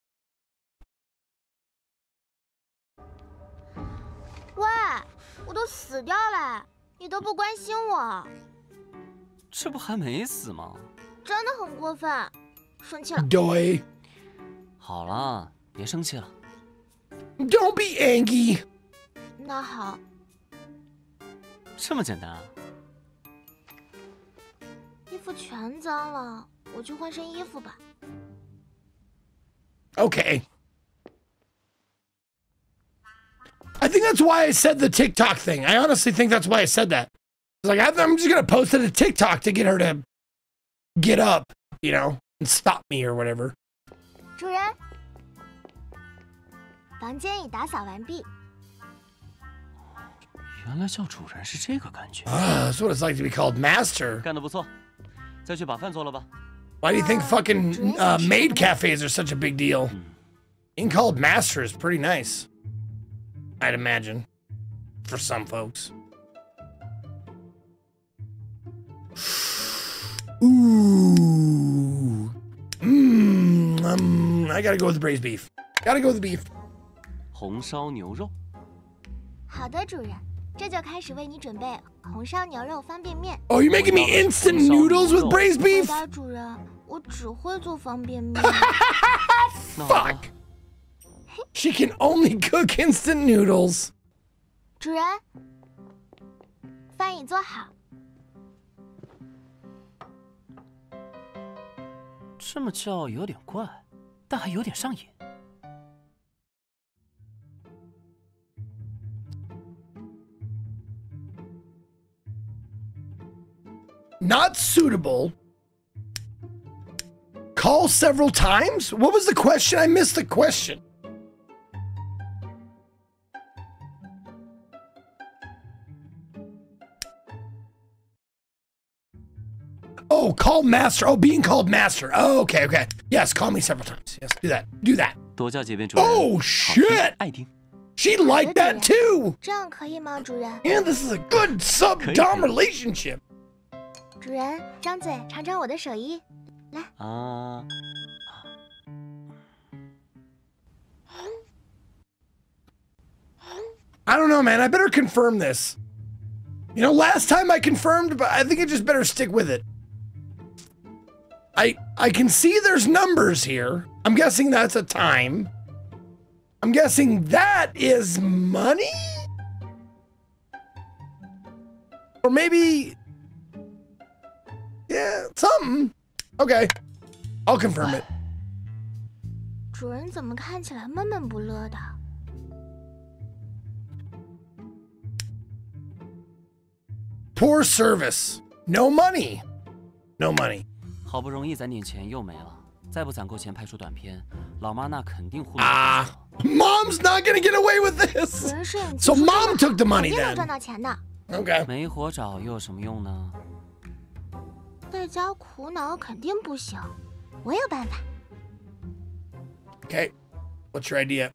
S5: 喂，我都死掉了，你都不关心我，
S3: 这不还没死吗？
S5: 真的很过分，生气了。
S1: Doi.
S3: 好了，别生气了。
S1: Don't be angry.
S5: 那好，
S3: 这么简单啊？
S5: 衣服全脏了，我去换身衣服吧。
S1: Okay. I think that's why I said the TikTok thing. I honestly think that's why I said that. It's like, I'm just going to post it to TikTok to get her to get up, you know, and stop me or whatever.
S5: 主人，房间已打扫完毕。
S3: 原来叫主人是这个感觉。
S1: Ah, that's what it's like to be called master.
S3: 干得不错，再去把饭做了吧。
S1: Why do you think fucking uh, maid cafes are such a big deal? Being called master is pretty nice. I'd imagine. For some folks. Ooh. Mmm. Um, I gotta go with the braised beef. Gotta go with the beef.
S3: 红烧牛肉。
S5: 好的，主人，这就开始为你准备红烧牛肉方便面。
S1: Oh, you're making me instant noodles with braised
S5: 不会
S1: beef?
S5: 的，主人，我只会做方便面。
S1: Fuck. She can only cook instant noodles.
S5: 主人，饭已做好。
S3: 这么叫有点怪，但还有点上瘾。
S1: Not suitable. Call several times? What was the question? I missed the question. Oh, call master. Oh, being called master. Oh, okay, okay. Yes, call me several times. Yes, do that. Do that.
S3: 多叫几遍主人。
S1: Oh,
S3: 好听
S1: shit.
S3: 爱听。
S1: She liked that too.
S5: 这样可以吗，主人？
S1: And this is a good sub-dom relationship.
S5: 主人，张嘴尝尝我的手艺。来，
S3: 啊。
S1: I don't know, man. I better confirm this. You know, last time I confirmed, but I think I just better stick with it. I I can see there's numbers here. I'm guessing that's a time. I'm guessing that is money? Or maybe... Yeah, something. Okay. I'll confirm it.
S5: 主人怎么看起来闷闷不乐的？
S1: Poor service. No money. No money.
S3: 好不容易攒点钱又没了，再不攒够钱拍出短片，老妈那肯定糊弄。
S1: Ah, Mom's not gonna get away with
S5: 主
S1: this.
S5: 人摄影技
S1: So
S5: 术
S1: Mom
S5: 这么
S1: took the
S5: 好
S1: money
S5: 肯定能
S1: then.
S5: 赚到钱的。
S1: Okay.
S3: 没活找又有什么用呢？
S5: 在家苦恼肯定不行，我有办法。
S1: Okay. What's your idea?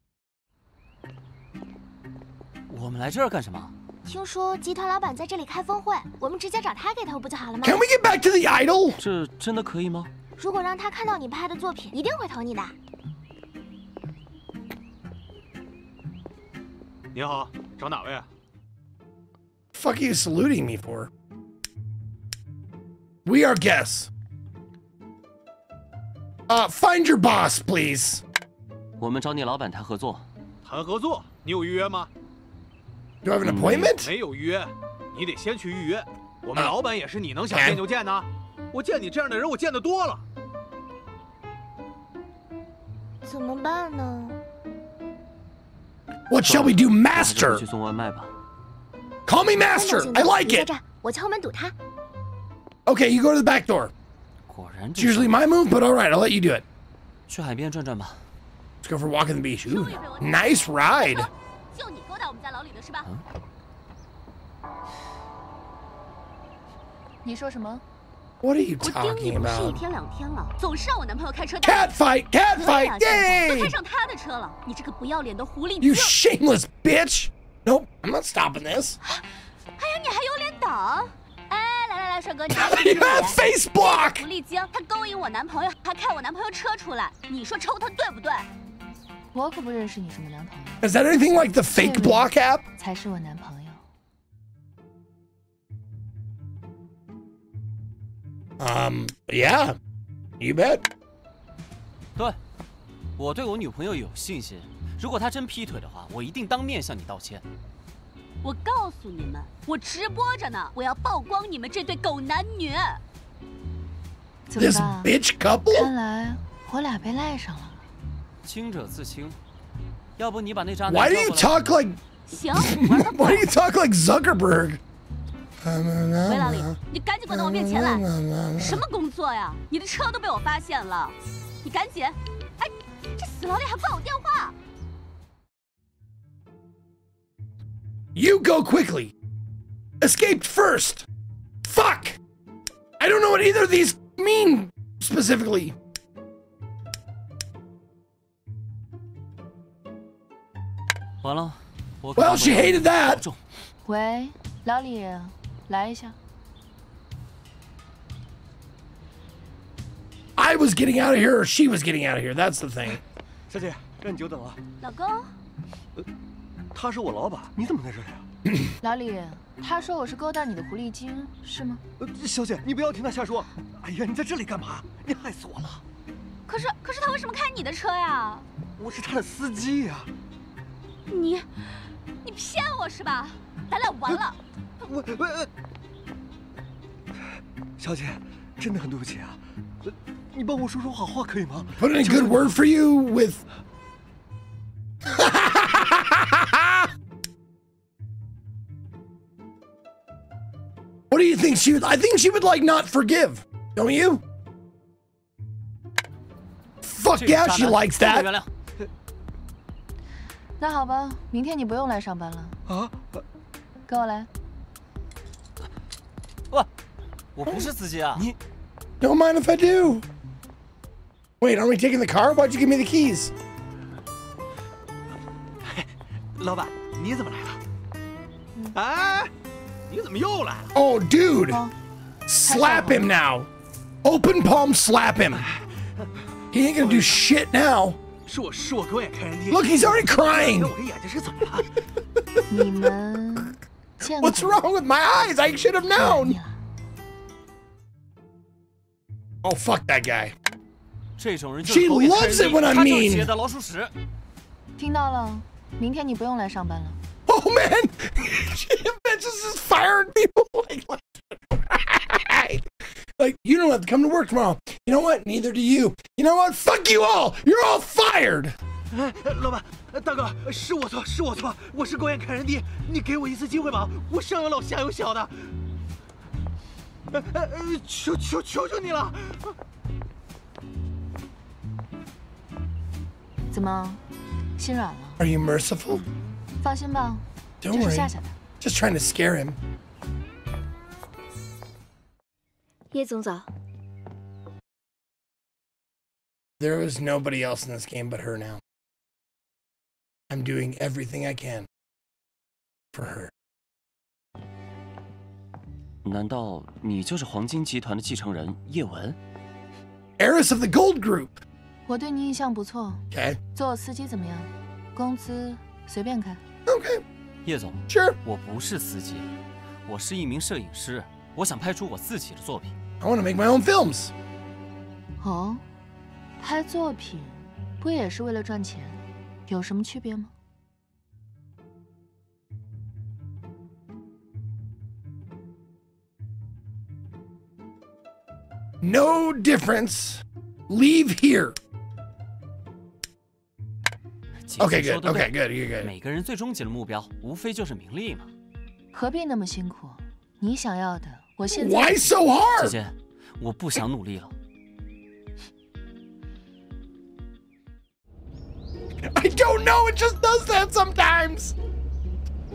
S3: 我们来这儿干什么？
S5: 听说集团老板在这里开峰会，我们直接找他给投不就好了吗？
S1: Can we get back to the idol?
S3: 这真的可以吗？
S5: 如果让他看到你拍的作品，一定会投你的。
S8: 你好，找哪位啊？
S1: Fuck are you saluting me for? We are guests. Uh, find your boss, please.
S3: 我们找你老板谈合作。
S8: 谈合作？你有预约吗？
S1: Do I have an appointment?
S8: 没有预约，你得先去预约。我们
S1: 啊
S8: 老板也是你能想见就见呢。我见你这样的人，我见得多了。
S5: 怎么办呢？
S1: What shall we do,
S3: 我还是
S1: master?
S3: 回去送外卖吧。
S1: Call me
S5: 安总
S1: master.
S5: 行
S1: I
S5: 动
S1: like
S5: 你在
S1: it.
S5: 这儿，我敲门堵他。
S1: Okay, you go to the back door.
S3: 果然
S1: It's
S3: 这
S1: usually my move, but all right, I'll let you do it.
S3: 去海边转转吧。
S1: Let's go for a walk on the beach. Ooh, nice ride.
S7: 就你勾搭我们家老李的是吧？
S2: 你说什么？
S1: What are you
S9: 我盯
S1: talking
S9: 你不是一
S1: about?
S9: 天两天了，总是让我男朋友开车带
S1: Cat fight, cat
S9: 可以
S1: fight,
S9: 啊，现在都
S1: yay!
S9: 开上他的车了，你这个不要脸的狐狸
S1: You
S9: 精！
S1: shameless bitch! Nope, I'm not stopping this.
S9: 哎呀，你还有脸挡？哎，来来来，帅哥，你
S1: You have face block!
S9: 狐狸精，他勾引我男朋友，还开我男朋友车出来，你说抽他对不对？
S2: 我可不认识你什么男朋友，
S1: Is that anything like the fake block app?
S2: 才是我男朋友。
S1: Um, yeah, you bet.
S3: 对，我对我女朋友有信心。如果她真劈腿的话，我一定当面向你道歉。
S9: 我告诉你们，我直播着呢，我要曝光你们这对狗男女。
S2: 怎么
S1: This
S2: 办？
S1: bitch couple?
S2: 看来我俩被赖上了。
S3: 清者自清，要不你把那渣男
S1: Why do
S3: 叫
S1: you
S3: 过来
S1: talk like
S9: 行，玩个
S1: Why do you talk like Zuckerberg?
S9: 喂，老李，你赶紧滚到我面前来！什么工作呀？你的车都被我发现了，你赶紧！哎，这死老李还挂我电话！
S1: You go quickly. Escaped first. Fuck. I don't know what either of these mean specifically.
S3: 完了，我
S1: Well, she hated that.
S3: 重。
S2: 喂，老李，来一下。
S1: I was getting out of here, or she was getting out of here. That's the thing.
S4: 小姐，让你久等了。
S9: 老公，
S4: 他是我老板，你怎么在这里啊？
S2: 老李，他说我是勾搭你的狐狸精，是吗？
S4: 呃，小姐，你不要听他瞎说。哎呀，你在这里干嘛？你害死我了！
S9: 可是可是他为什么开你的车呀？
S4: 我是他的司机呀、
S9: 你，你骗我是吧？咱俩完了！
S4: 我我、呃，小姐，真的很对不起啊。呃你帮我说说好话可以吗？
S1: Put in a good word for you with. What do you think she would? I think she would like not forgive. Don't you? Fuck yeah, she likes
S3: 不可
S1: that.
S3: 原谅。
S2: 那好吧，明天你不用来上班了。
S4: 啊？
S2: 跟我来。
S3: 喂，我不是司机啊。你
S1: Don't mind if I do. Wait, aren't we taking the car? Why'd you give me the keys?
S8: 老板，你怎么来了？哎，你怎么又来了？
S1: Oh, dude.
S2: 哦
S1: Slap him now. Open palm slap him. He ain't gonna do shit now.
S8: 是我是我狗眼看人低。
S1: Look, he's already crying.
S8: 我这眼睛是怎么了？
S2: 你们见过
S1: What's wrong with my eyes? I should have
S2: 你
S1: known.
S2: 了？
S1: Oh, fuck that guy.
S3: 这种人就
S1: She
S3: 是狗眼看
S1: loves
S3: 人
S1: it
S3: 低
S1: when I'm
S3: 他就是
S1: mean.
S3: 企业的老鼠屎。
S2: 听到了，明天你不用来上班了。
S1: Oh man, she bitches is firing people like like, like you don't have to come to work tomorrow. You know what? Neither do you. You know what? Fuck you all. You're all fired.
S8: 哎，老板，大哥，是我错，是我错，我是狗眼看人低，你给我一次机会吧，我上有老下有小的。哎哎哎，求求求求你了！
S2: 怎么，心软了？
S1: Are you merciful?
S2: 放心吧，
S1: Don't
S2: 就是
S1: worry.
S2: 吓吓他。
S1: Just trying to scare him.
S10: 叶总早。
S1: There is nobody else in this game but her now. I'm doing everything I can for her.
S3: 难道你就是黄金集团的继承人叶文？
S1: Heiress of the Gold Group.
S2: 我对你印象不错，
S1: Okay.
S2: 做我司机怎么样？工资随便开。
S1: Okay.
S3: 叶总，
S1: Sure.
S3: 我不是司机，我是一名摄影师，我想拍出我自己的作品。
S1: I want to make my own films.
S2: 哦，拍作品不也是为了赚钱？有什么区别吗？
S1: No difference. Leave here. Okay,
S3: 姐姐
S1: good.
S3: 说得对
S1: Okay, good. You're good.
S3: 每个人最终极的目标，无非就是名利嘛。
S2: 何必那么辛苦？你想要的，我现在
S1: Why so
S3: 姐
S1: hard?
S3: 姐，我不想努力了。
S1: I don't know. It just does that sometimes.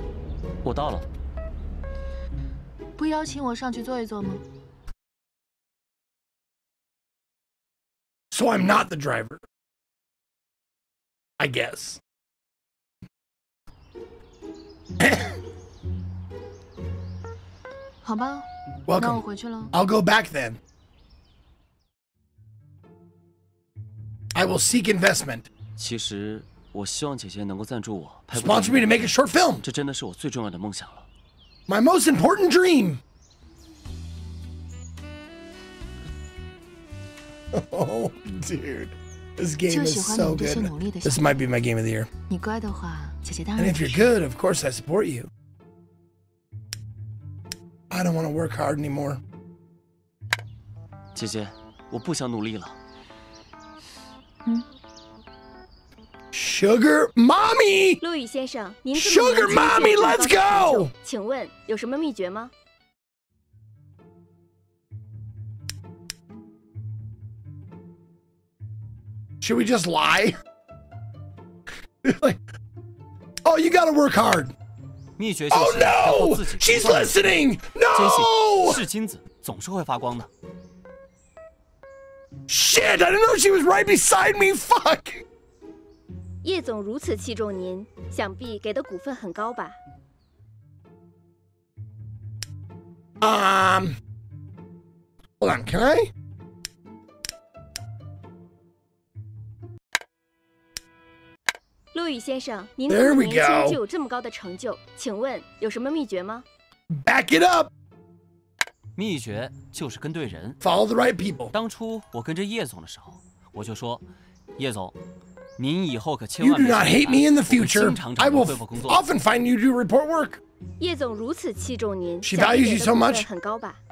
S3: 我到了。
S2: 不邀请我上去坐一坐吗？
S1: So I'm not the driver. I guess.
S2: 好吧，
S1: Welcome.
S2: 那我回去了。
S1: I'll go back then. I will seek investment.
S3: 其实我希望姐姐能够赞助我拍部
S1: Sponsor
S3: 电
S1: me
S3: 影
S1: to make a short film.
S3: 这真的是我最重要的梦想了。
S1: My most important dream. Oh, dude. This game
S2: 就
S1: is
S2: 喜欢
S1: so
S2: 你这些
S1: good.
S2: 努力的
S1: This
S2: 小
S1: might be my game of the year.
S2: 你乖的话，姐姐当
S1: And
S2: 然
S1: if
S2: 支
S1: you're
S2: 持。
S1: good, of course I support you. I don't want to work hard anymore.
S3: 姐姐，我不想努力了。
S1: Sugar mommy.
S10: 陆羽先生，您这么
S1: Sugar
S10: 年轻就
S1: mommy,
S10: 有这么
S1: let's
S10: 高的成就
S1: go.
S10: 请问有什么秘诀吗？
S1: Should we just lie? Like, oh, you gotta work hard.
S3: 秘诀就
S1: Oh
S3: 是要靠
S1: no!
S3: 自己
S1: She's
S3: 不断地
S1: listening!
S3: 坚信
S1: No!
S3: 是金子总是会发光的。
S1: Shit! I didn't know she was right beside me. Fuck!
S10: 叶总如此器重您，想必给的股份很高吧？
S1: Um. Hold on, can I?
S10: 陆羽先生，您这
S1: There
S10: 么
S1: we
S10: 年轻
S1: go.
S10: 就有这么高的成就，请问有什么秘诀吗？
S1: Back it up!
S3: 秘诀就是跟对人。
S1: Follow the right people.
S3: 当初我跟着叶总的时候，我就说，叶总，您以后可千
S1: You
S3: 万
S1: do
S3: 别
S1: not
S3: 嫌
S1: hate
S3: 我
S1: me in the
S3: 烦，我会
S1: future.
S3: 经常找
S1: I
S3: 您
S1: will
S3: 汇报工作。
S1: often find you to report work.
S10: 叶总如此器重您，
S1: She
S10: 想必
S1: values
S10: 给
S1: you
S10: 的
S1: so
S10: 股份
S1: much.
S10: 很高吧？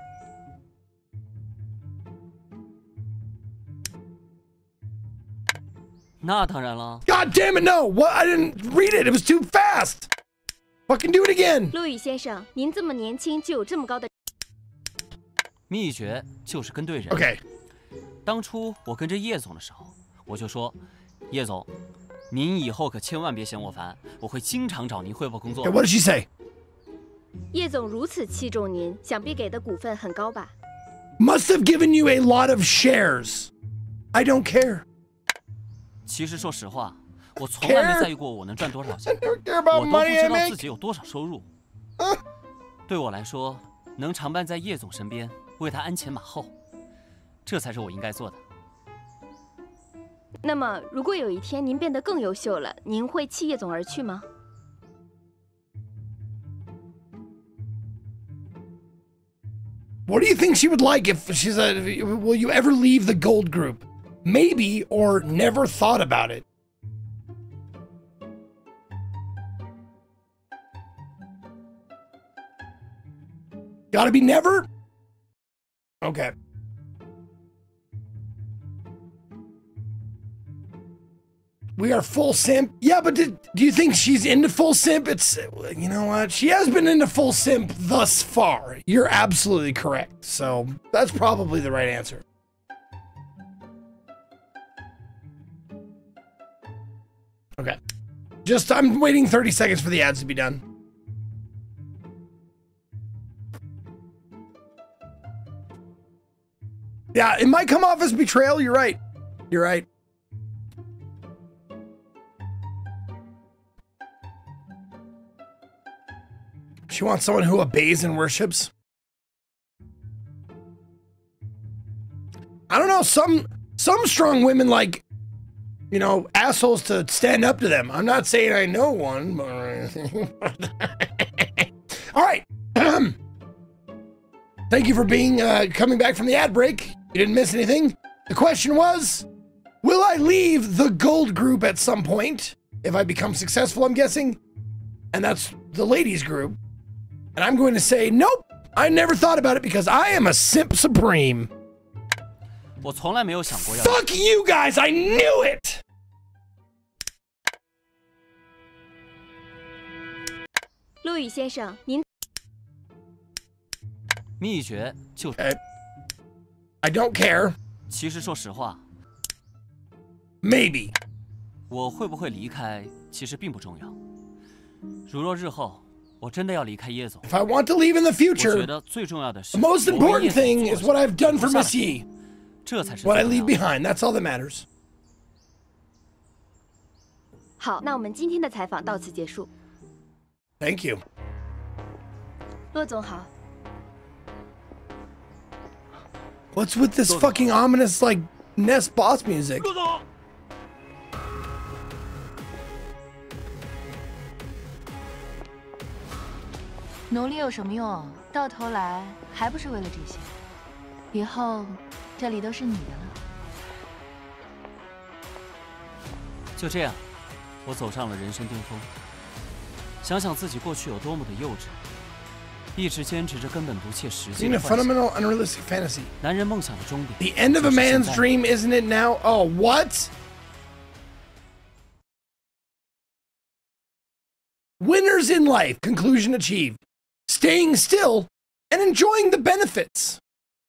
S3: 那当然了，
S1: God damn it, no! What? I didn't read it. It was too fast. Fucking do it again.
S10: 陆羽先生，您这么年轻就有这么高的，
S3: 秘诀就是跟对人。
S1: Okay.
S3: 当初我跟着叶总的时候，我就说，叶总，您以后可千万别嫌我烦，我会经常找您汇报工作
S1: Okay, what did she say?
S10: 叶总如此器重您，想必给的股份很高吧？
S1: Must have given you a lot of shares. I don't care.
S3: 其实说实话，我从来没在意过我能赚多少钱，
S1: Don't care
S3: 我
S1: about
S3: 都不
S1: money I
S3: 知道
S1: make.
S3: 自己有多少收入。对我来说，能常伴在叶总身边，为他鞍前马后，这才是我应该做的。
S10: 那么，如果有一天您变得更优秀了，您会弃叶总而去吗？
S1: What do you think she would like if she's a, will you ever leave the gold group? Maybe or never thought about it. Gotta be never? Okay. We are full simp. Yeah, but did, do you think she's into full simp? It's, you know what? She has been into full simp thus far. You're absolutely correct. So that's probably the right answer. Okay. Just, I'm waiting thirty seconds for the ads to be done. Yeah, it might come off as betrayal. You're right. You're right. She wants someone who obeys and worships. I don't know, some some strong women like, you know, assholes to stand up to them. I'm not saying I know one, but all right. Thank you for being uh, coming back from the ad break. You didn't miss anything. The question was, will I leave the gold group at some point if I become successful, I'm guessing? And that's the ladies group. And I'm going to say, nope, I never thought about it because I am a simp supreme.
S3: 我从来没有想过要。
S1: Fuck you guys, I knew it!
S10: 陆羽先生，您
S3: 秘诀就
S1: Okay. I don't care.
S3: 其实说实话，
S1: Maybe.
S3: 我会不会离开其实并不重要。如若日后我真的要离开叶总，
S1: If I want to leave in the
S3: 我觉
S1: future,
S3: 得最重要的是
S1: the most
S3: 我为叶
S1: important
S3: 总
S1: thing
S3: 做
S1: is
S3: 了
S1: what I've done for
S3: 留下来
S1: Miss Yi.
S3: 这才是
S1: what I
S3: 最重要
S1: leave
S3: 的。
S1: behind. That's all that matters.
S10: 好，那我们今天的采访到此结束。
S1: Thank you.
S10: 骆总好。
S1: What's with this fucking ominous like Nest Boss music?
S8: 陆总，
S2: 努力有什么用？到头来还不是为了这些。以后这里都是你的了。
S3: 就这样，我走上了人生巅峰。想想自己过去有多么的幼稚，一直坚持着根本不切实际
S1: Isn't
S3: 的
S1: a
S3: 幻想。
S1: fundamental unrealistic fantasy?
S3: 男人梦想的终点
S1: The end of a
S3: 就是现
S1: man's
S3: 在
S1: dream, isn't it now? Oh, what? Winners in life, conclusion achieved. Staying still and enjoying the benefits.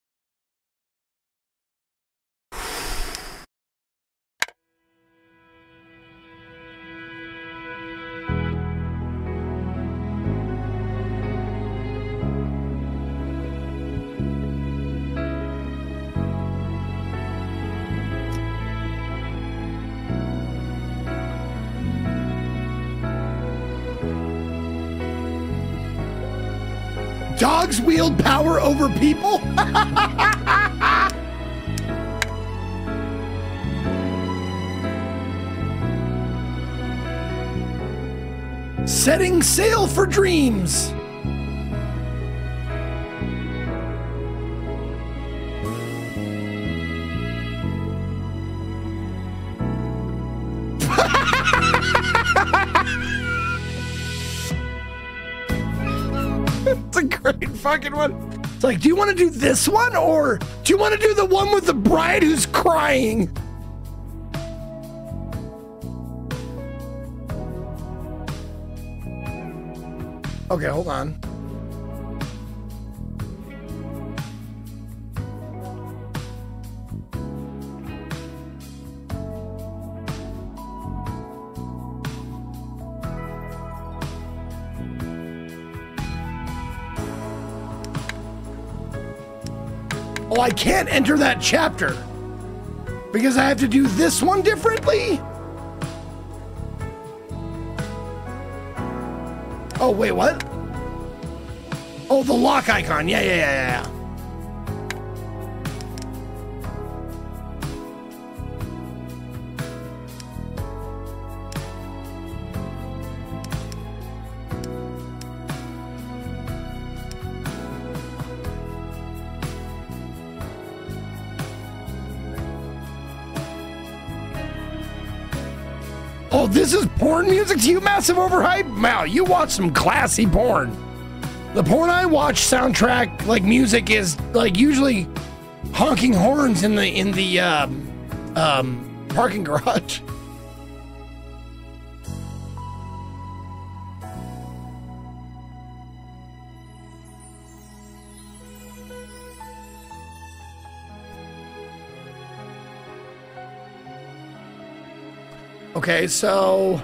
S1: Dogs wield power over people? Setting sail for dreams. It's a great fucking one. It's like, do you want to do this one or do you want to do the one with the bride who's crying? Okay, hold on. Oh, I can't enter that chapter because I have to do this one differently? Oh, wait, what? Oh, the lock icon. Yeah, yeah, yeah, yeah. Oh, this is porn music to you, massive overhype? Wow, you watch some classy porn. The porn I watch soundtrack, like music, is like usually honking horns in the in the um, um, parking garage. Okay, so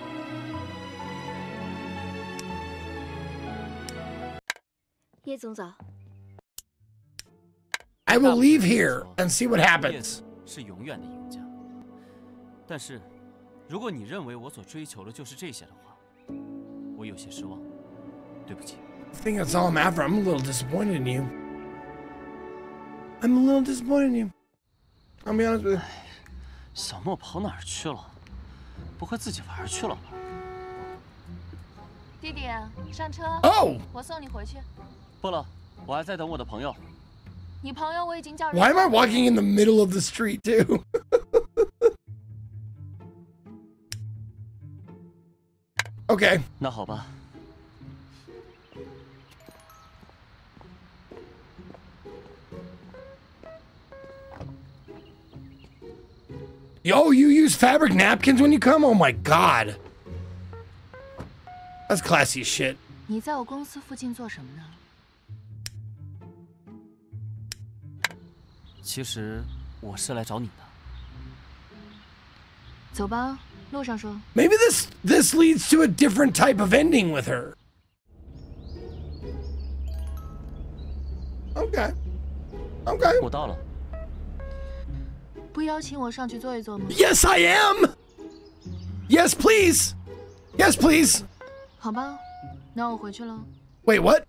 S1: I will leave here and see what happens.
S3: 是永远的赢家。但是，如果你认为我所追求的就是这些的话，我有些失望。对不起。
S1: I think that's all I'm after. I'm a little disappointed in you. I'm a little disappointed in you. I'll be honest with you.
S3: 小莫跑哪儿去了？不会自己玩去了吧？
S2: 弟弟，上车。
S1: 哦，
S2: 我送你回去。
S3: 不了，我还在等我的朋友。
S2: 你朋友我已经叫人。
S1: Why am I walking in the middle of the street too? Okay.
S3: 那好吧。
S1: Yo, you use fabric napkins when you come? Oh my god. That's classy as shit.
S2: 你在我公司附近做什么呢？
S3: 其实我是来找你的。
S2: 走吧，路上说。
S1: Maybe this this leads to a different type of ending with her. Okay. Okay.
S3: 我到了。
S11: 不邀请我上去坐一坐吗
S1: Yes, I am. Yes, please. Yes, please.
S11: 好吧，那我回去了。
S1: Wait, what?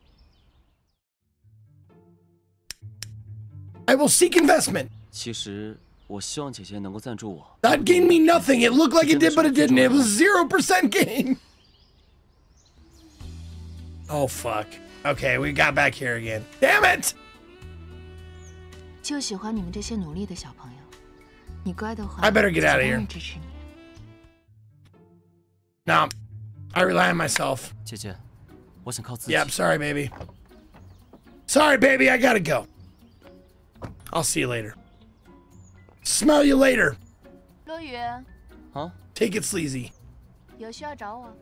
S1: I will seek investment.
S3: 其实我希望姐姐能够赞助我。
S1: That gained me nothing. It looked like it did, but it didn't. It was zero percent gain. Oh, fuck. Okay, we got back here again. Damn it!
S11: 就喜欢你们这些努力的小朋友。你乖的话
S1: I better get out of
S11: 我
S1: here.
S11: 会支持你。
S1: No, I rely on myself.
S3: 姐姐，我想靠自己。
S1: Yep, sorry, baby. Sorry, baby, I gotta go. I'll see you later. Smell you later.
S11: 落雨，
S3: 啊
S1: Take it sleazy.
S11: 有需要找我。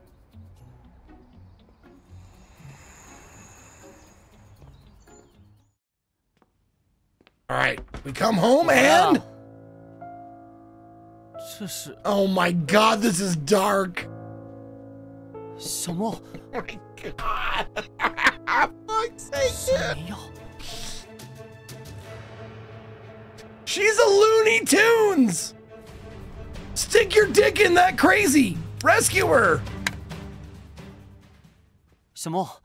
S1: All right, we come home and...
S3: 这是
S1: Oh my god, this is dark.
S3: 小莫。
S1: Oh my god. Fuck's sake.
S3: 没有。
S1: She's a Looney Tunes. Stick your dick in that crazy. Rescue her.
S3: 小莫，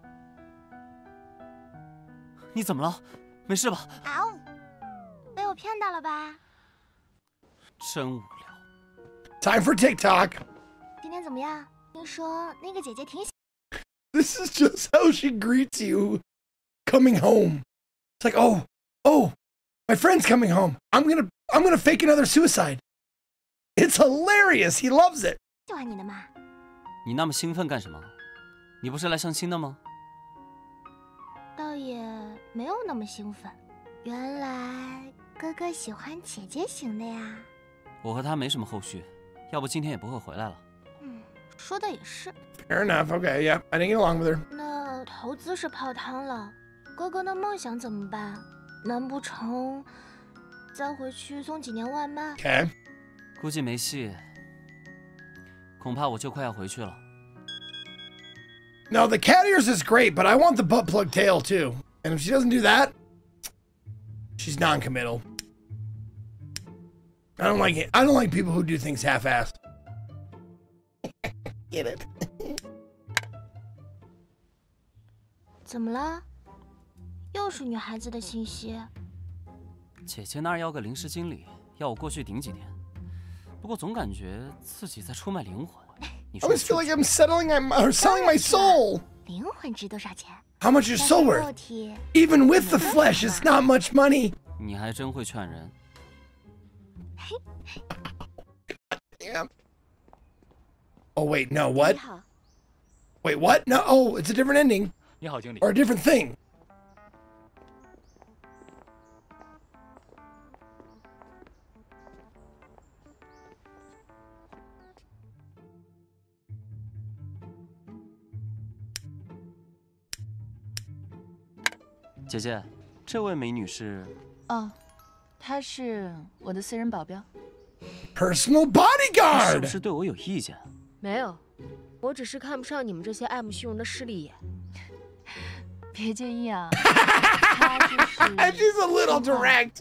S3: 你怎么了？没事吧？
S5: 啊呜，被我骗到了吧？
S3: 真无聊。
S1: Time for TikTok.
S5: 今天怎么样？听说那个姐姐挺喜
S1: This is just how she greets you coming home. It's like, oh, oh, my friend's coming home. I'm gonna, I'm gonna fake another suicide. It's hilarious. He loves it.
S5: 欢你的嘛。
S3: 你那么兴奋干什么？你不是来相亲的吗？
S5: 倒也没有那么兴奋。原来哥哥喜欢姐姐型的呀。
S3: 我和他没什么后续，要不今天也不会回来了。
S5: 嗯，说的也是。
S1: Fair enough. Okay, yeah, I didn't get along with her.
S5: 那投资是泡汤了，哥哥的梦想怎么办？难不成再回去送几年外卖？
S1: Okay.
S3: 估计没戏，恐怕我就快要回去了。
S1: No, the cat ears is great, but I want the butt plug tail too. And if she doesn't do that, she's non-committal. I don't like it. I don't like people who do things half-assed. Get it?
S5: 怎么了？又是女孩子的信息。
S3: 姐姐那儿要个临时经理，要我过去顶几天。不过总感觉自己在出卖灵魂。你
S1: I
S3: 说
S1: always feel like I'm settling I'm, or selling my soul.
S5: 灵魂值多少钱？
S1: How much is soul worth?
S5: 肉体
S1: Even with the flesh, it's not much money.
S3: 你还真会劝人。
S1: Damn. Oh wait, no, what? Wait, what? No, oh, it's a different ending.
S12: 你好，经理。
S1: Or a different thing.
S3: “姐姐，这位美女是……
S11: 哦，她是我的私人保镖。
S1: Personal
S3: 她
S1: bodyguard.
S3: 是不是对我有意见？
S10: 没有，我只是看不上你们这些爱慕虚荣的势利眼。
S11: 别介意啊，她就是
S1: She's a little direct.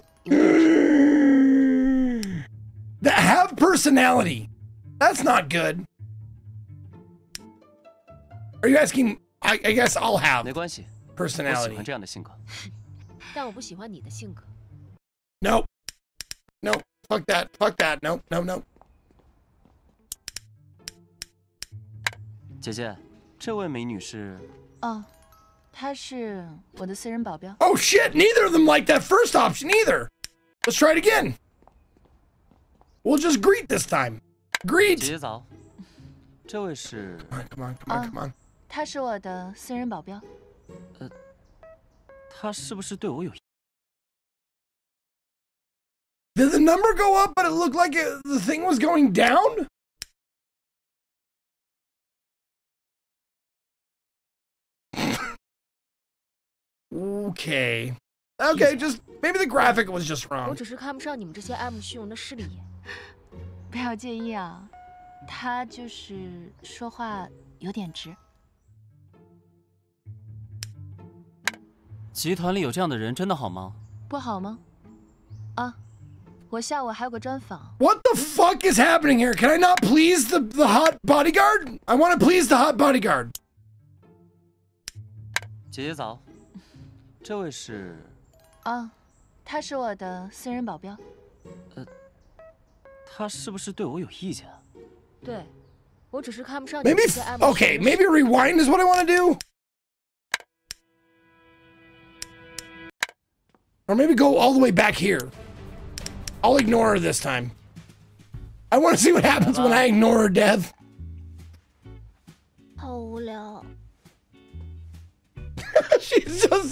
S1: That have personality. That's not good. Are you asking? I, I guess I'll have
S3: 没关系，我喜欢
S1: personality.
S3: 这样的性格。
S10: 但我不喜欢你的性格。
S1: No, no, fuck that, fuck that. No, no, no.
S3: 姐姐，这位美女是……
S11: 哦，她是我的私人保镖。
S1: Oh shit! Neither of them like that first option either. Let's try it again. We'll just greet this time.
S3: 姐
S1: Greet.
S3: 姐早。这位是……
S1: Come on, come on, come on.
S11: 她是我的私人保镖。
S3: 呃，她是不是对我有？
S1: Did the number go up, but it looked like it, the thing was going down? Okay. Okay, just maybe the graphic was just
S10: 我
S1: wrong.
S10: 只是看不上你们这些爱慕虚荣的势利眼。
S11: 不要介意啊，她就是说话有点直。
S3: 集团里有这样的人真的好吗？
S11: 不好吗？啊，我我下午还有个专访。
S1: What the fuck is happening here? Can I not please the the hot bodyguard? I want to please the hot bodyguard.
S3: 姐姐早，这位是？
S11: 啊，他是我的私人保镖。
S3: 呃，他是不是对我有意见啊？
S12: 对，我只是看不上你
S1: Maybe
S12: 在按摩
S1: okay. Maybe rewind is what I want to do. Or maybe go all the way back here. I'll ignore her this time. I want to see what happens when I ignore her death.
S5: 好无聊。
S1: She's just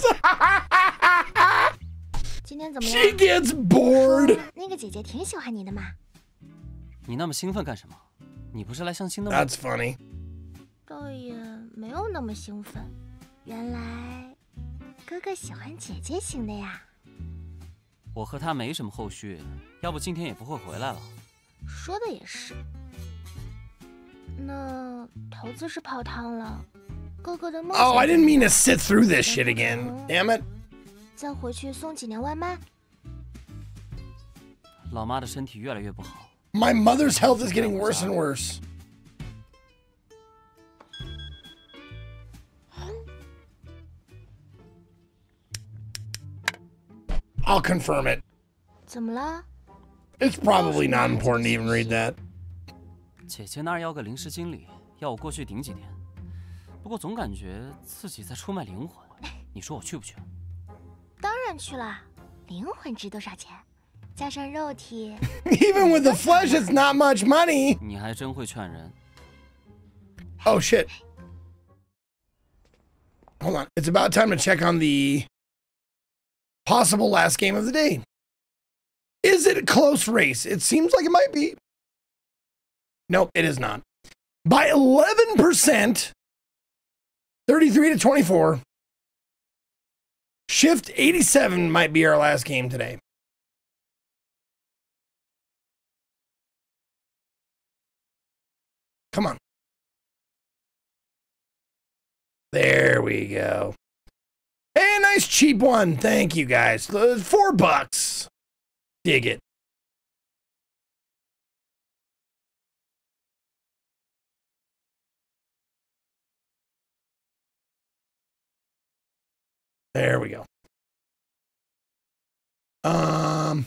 S5: 今天怎么样
S1: She gets bored.
S5: 那个姐姐挺喜欢你的嘛。
S3: 你那么兴奋干什么？你不是来相亲的吗
S1: That's funny.
S5: 倒也没有那么兴奋。原来哥哥喜欢姐姐型的呀。
S3: 我和他没什么后续，要不今天也不会回来了。
S5: 说的也是。那投资是泡汤了，哥哥的梦想。
S1: Oh, I didn't mean to sit through this shit again. Damn it.
S5: 再回去送几年外卖。
S3: 老妈的身体越来越不好。
S1: My mother's health is getting worse and worse. I'll confirm it.
S5: 怎么了？
S1: It's probably not important to even read that.
S3: 姐姐那儿要个临时经理，要我过去顶几天。不过总感觉自己在出卖灵魂，你说我去不去？
S5: 当然去了。灵魂值多少钱？加上肉体。
S1: Even with the flesh, it's not much money.
S3: 你还真会劝人。
S1: Oh shit. Hold on. It's about time to check on the possible last game of the day. Is it a close race? It seems like it might be. Nope, it is not. By eleven percent, thirty-three to twenty-four. Shift eighty-seven might be our last game today. Come on. There we go. Hey, a nice cheap one. Thank you, guys. Uh, Four bucks. Dig it. There we go. Um.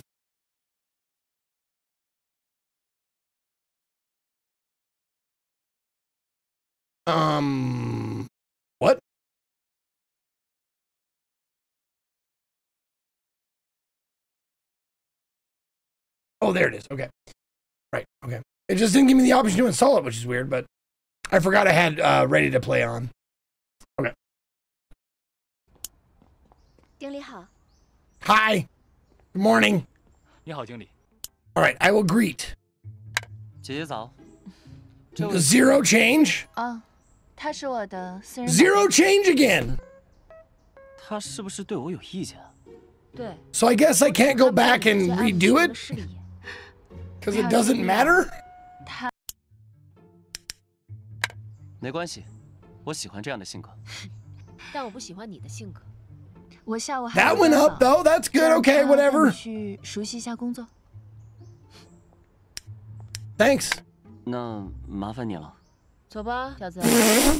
S1: Um. What? Oh, there it is. Okay. Right. Okay. It just didn't give me the option to install it, which is weird, but I forgot I had uh, ready to play on. Okay.
S12: 经理好。
S1: Hi. Good morning.
S13: 你好，经理。
S1: All right. I will greet.
S3: 姐姐早。
S1: Zero change?
S11: 啊，他是我的私人。
S1: Zero change again.
S3: 他是不是对我有意见啊？
S12: 对。
S1: So I guess I can't go back and redo it? Because it doesn't matter?
S11: 他。
S3: 没关系，我喜欢这样的性格。
S12: 但我不喜欢你的性格。
S11: 我下午还。
S1: That went up though. That's good. Okay, whatever.
S11: 去熟悉一下工作。
S1: Thanks.
S3: 那麻烦你了。
S12: 走吧，小子。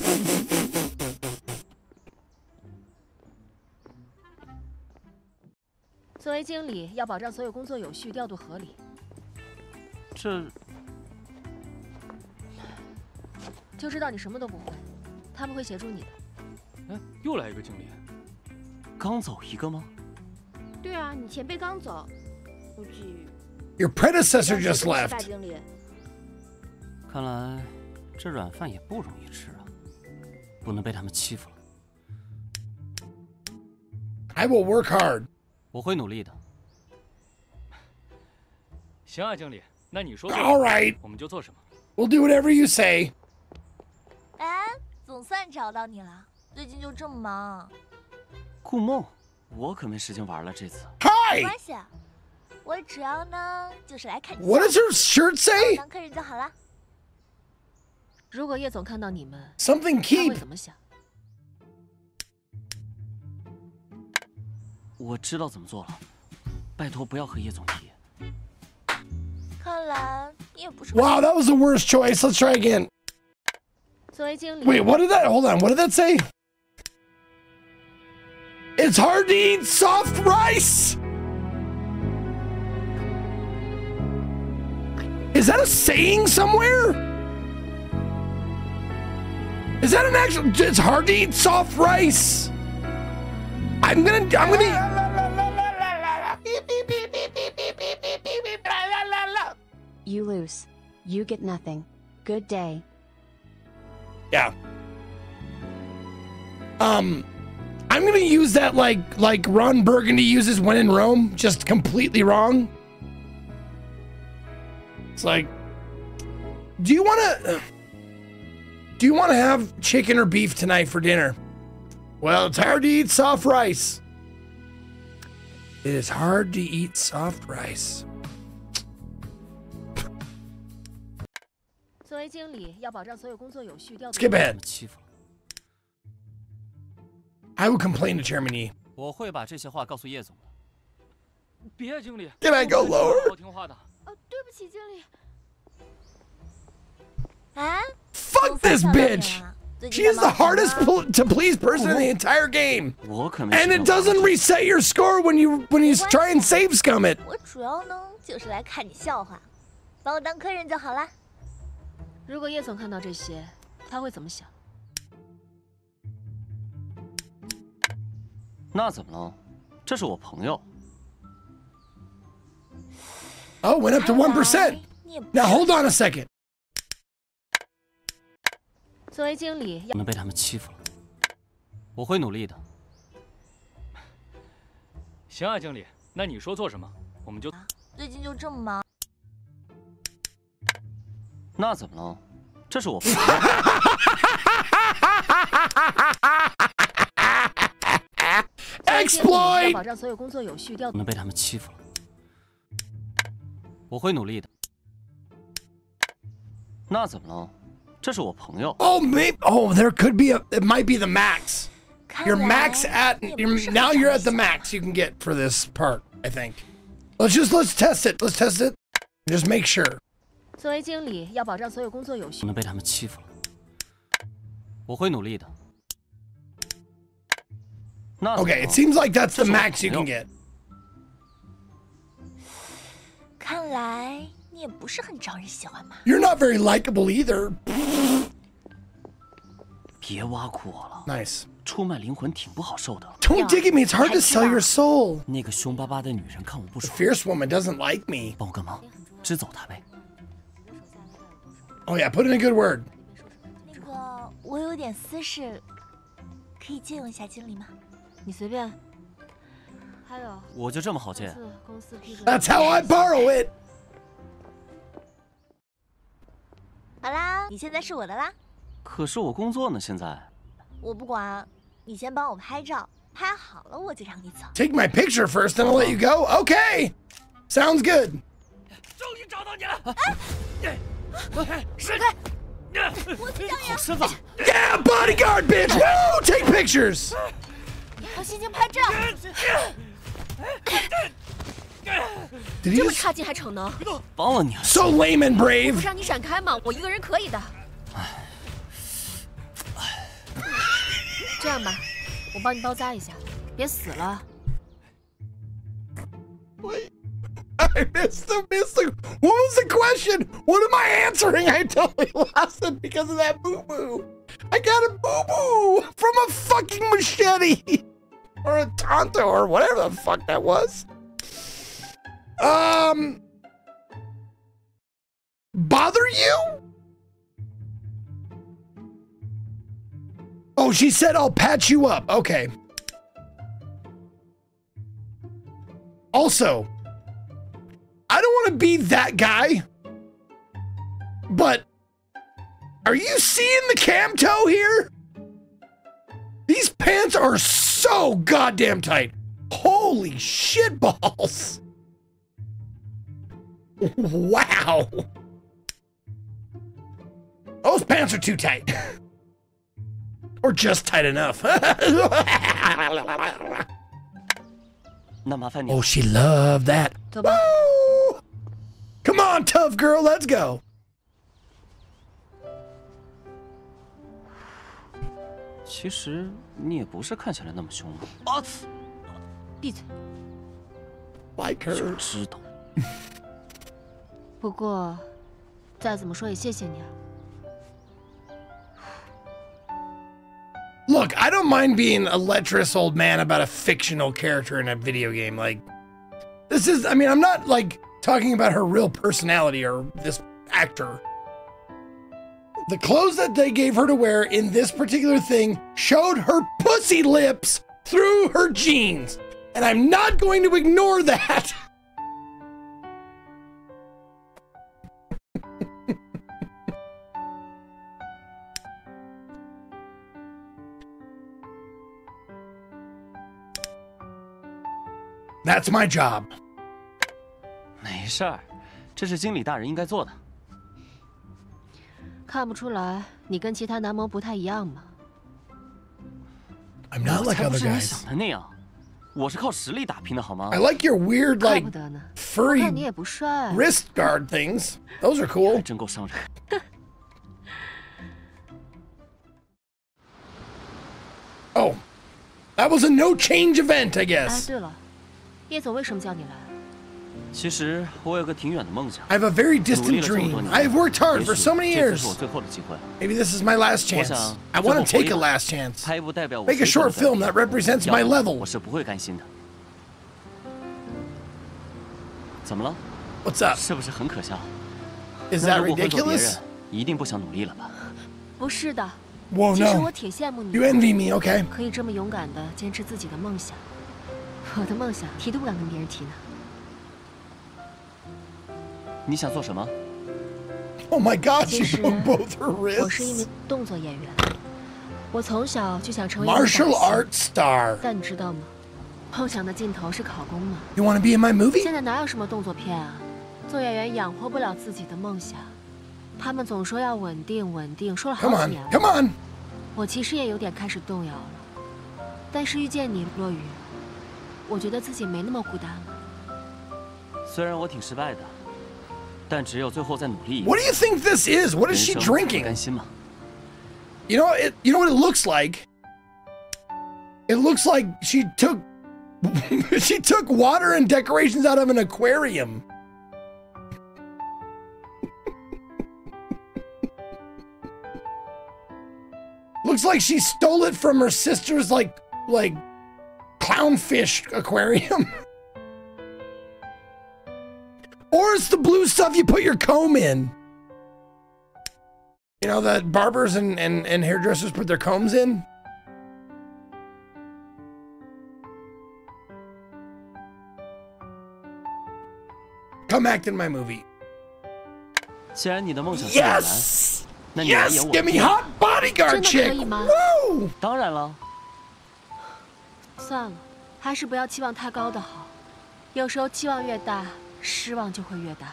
S12: 作为经理，要保障所有工作有序、调度合理。
S3: 这
S12: 就知道你什么都不会，他们会协助你的。
S13: 哎，又来一个经理。
S3: 刚走一个吗？
S12: 对啊，你前辈刚走，估计。
S1: Your predecessor just left.
S12: 大经理。
S3: 看来这软饭也不容易吃啊，不能被他们欺负了。
S1: I will work hard.
S3: 我会努力的。
S13: 行啊，经理，那你说
S1: All right.
S13: 我们就做什么。
S1: We'll do whatever you say.
S5: 哎，总算找到你了，最近就这么忙。
S3: 顾梦，我可没时间玩了这次。
S5: 没关系，我主要呢就是来看。
S1: What does her shirt say?
S5: 当客人就好了。
S12: 如果叶总看到你们
S1: Something keep.
S12: 他会怎么想？
S3: 我知道怎么做了，拜托不要和叶总提。
S5: 来你也不是。
S1: Wow, that was the worst choice. Let's try again.
S12: 作为经理。
S1: Wait, what did that? Hold on. What did that say? It's hard to eat soft rice. Is that a saying somewhere? Is that an actual? It's hard to eat soft rice. I'm gonna. I'm gonna.
S6: You lose. You get nothing. Good day.
S1: Yeah. Um, I'm gonna use that like like Ron Burgundy uses when in Rome, just completely wrong. It's like, do you want to? Do you want to have chicken or beef tonight for dinner? Well, it's hard to eat soft rice. It is hard to eat soft rice.
S12: 作为经理，要保障所有工作有序调度。
S1: Skip ahead. I will complain to Chairman Yi.
S3: 我会把这些话告诉叶总的。
S13: 别，经理。
S1: Can I go lower?
S13: 好听话的。
S5: 哦，对不起，经理。啊
S1: Fuck this bitch! She is the hardest pl to please person in the entire game.
S3: 我可没。
S1: And it doesn't reset your score when you when you try and save scum it.
S5: 我主要呢就是来看你笑话，把我当客人就好了。
S12: 如果叶总看到这些，他会怎么想？
S3: 那怎么了？这是我朋友。
S1: Oh, went up to one percent. Now hold on a second.
S12: 作为经理，
S3: 不能被他们欺负了。我会努力的。
S13: 行啊，经理，那你说做什么，我们就。
S5: 最近就这么忙。
S3: 那怎么了？这是我朋友。
S1: Exploit！
S12: 要保障所有工作有序调度。
S3: 不能被他们欺负了。我会努力的。那怎么了？这是我朋友。
S1: Oh, maybe. Oh, there could be a. It might be the max. Your max at. You're, now you're at the max you can get for this part. I think. Let's just let's test it. Let's test it. Just make sure.
S12: 作为经理，要保障所有工作有序。
S3: 不能被他们欺负了。我会努力的。那
S1: Okay, it seems like that's the max you can get.
S5: 看来你也不是很招人喜欢嘛。
S1: You're not very likable either.
S3: 别挖苦我了。
S1: Nice.
S3: 出卖灵魂挺不好受的。
S1: Don't dig at me. It's hard to sell your soul.
S3: 那个凶巴巴的女人看我不
S1: The
S3: 爽。
S1: fierce woman doesn't like me.
S3: 帮我个忙，支走她呗。
S1: Oh yeah, put in a good word.
S5: 那个，我有点私事，可以借用一下经理吗？
S12: 你随便。还有，
S3: 我就这么好借？
S12: 公司批准。
S1: That's how I borrow it.
S5: 好啦，你现在是我的啦。
S3: 可是我工作呢，现在。
S5: 我不管，你先帮我拍照，拍好了我就让你走。
S1: Take my picture first, then I'll let you go. Okay. Sounds good.
S13: 终于找到你了！
S5: 闪开！我去
S3: 好身份。
S1: Yeah, bodyguard, bitch. Woo! Take pictures.
S5: 好心情拍照。
S1: Did he
S12: 这么
S1: just
S12: 差劲还逞能？
S3: 帮了你了。
S1: so lame and
S12: 不
S1: brave?
S12: 是让你闪开吗？我一个人可以的。这样吧，我帮你包扎一下，别死了。
S1: I missed the missed the. What was the question? What am I answering? I totally lost it because of that boo boo. I got a boo boo from a fucking machete or a tonto or whatever the fuck that was. Um, bother you? Oh, she said I'll patch you up. Okay. Also, I don't want to be that guy, but are you seeing the cam toe here? These pants are so goddamn tight. Holy shit balls. Wow. Those pants are too tight. Or just tight enough. Oh, she loved that. Woo! Come on, on, tough girl, let's go.
S3: 其实你也不是看起来那么凶嘛。
S9: 啊！闭嘴。
S1: Like her.
S3: 就知道。
S12: 不过，再怎么说也谢谢你啊。
S1: Look, I don't mind being a lecherous old man about a fictional character in a video game. Like, this is, I mean, I'm not like talking about her real personality or this actor. The clothes that they gave her to wear in this particular thing showed her pussy lips through her jeans. And I'm not going to ignore that. That's my job.
S3: 没事儿，这是经理大人应该做的。
S12: 看不出来，你跟其他男模不太一样嘛。
S1: I'm not like
S3: 才不
S1: other
S3: 是你
S1: guys.
S3: 想的那样，我是靠实力打拼的好吗
S1: I like your weird,
S12: 怪
S1: like,
S12: 不得呢。我
S1: furry
S12: 看你也不帅。
S1: wrist guard things. Those are cool.
S3: 真够伤人。
S1: Oh, that was a no change event, I
S12: 哎，
S1: guess.
S12: 对了，叶总为什么叫你来？
S3: 其实我有个挺远的梦想。
S1: I have a very
S3: 努力
S1: distant
S3: 了这么
S1: dream.
S3: 多年
S1: I've worked hard
S3: 也
S1: for
S3: 许
S1: so many
S3: 这次是
S1: years.
S3: 我最后的机会。
S1: Maybe this is my last
S3: 我
S1: chance.
S3: 想
S1: I
S3: 最
S1: want
S3: 后
S1: to take
S3: 活
S1: a
S3: 一把
S1: last chance.
S3: 拍一部代表我
S1: Make a
S3: 水准
S1: short
S3: 的作
S1: film
S3: 品
S1: that represents
S3: 要
S1: my
S3: 不
S1: level.
S3: 我是不会甘心的。怎么了？
S1: What's up?
S3: 是不是很可笑？
S1: Is
S3: 那
S1: that
S3: 如果换做别
S1: ridiculous?
S3: 人，一定不想努力了吧？
S12: 不是的，
S1: Whoa,
S12: 其实
S1: no.
S12: 我挺羡慕你
S1: You
S12: 的，
S1: envy me, okay?
S12: 可以这么勇敢的坚持自己的梦想。我的梦想提都不敢跟别人提呢。
S3: 你想做什么？
S1: Oh my God,
S12: 其
S1: you
S12: 实
S1: broke both her
S12: 我是一
S1: wrists.
S12: 名动作演员，我从小就想成为一名
S1: Martial
S12: 打
S1: arts
S12: 星
S1: star.
S12: 但你知道吗？梦想的尽头是考公嘛。
S1: You want to be in my movie?
S12: 现在哪有什么动作片啊？做演员养活不了自己的梦想，他们总说要稳定稳定，说了
S1: Come
S12: 好
S1: on,
S12: 几年了。
S1: come on.
S12: 我其实也有点开始动摇了，但是遇见你，落雨，我觉得自己没那么孤单了。
S3: 虽然我挺失败的，但只有最后再努力一点。
S1: What do you think this is? What is she
S3: 人生才会
S1: drinking?
S3: 甘心嘛。
S1: You know it. You know what it looks like. It looks like she took she took water and decorations out of an aquarium. Looks like she stole it from her sister's like like clownfish aquarium. Or it's the blue stuff you put your comb in. You know that barbers and, and, and hairdressers put their combs in? Come act in my movie.
S3: 既然你的梦想是演员，
S1: Yes!
S3: 那你来
S1: Yes!
S3: 演我
S1: Give
S3: 的
S1: me hot bodyguard
S12: 真的可
S1: chick!
S12: 以吗？
S1: Woo!
S3: 当然了，
S12: 算了，还是不要期望太高的好。有时候期望越大，失望就会越大。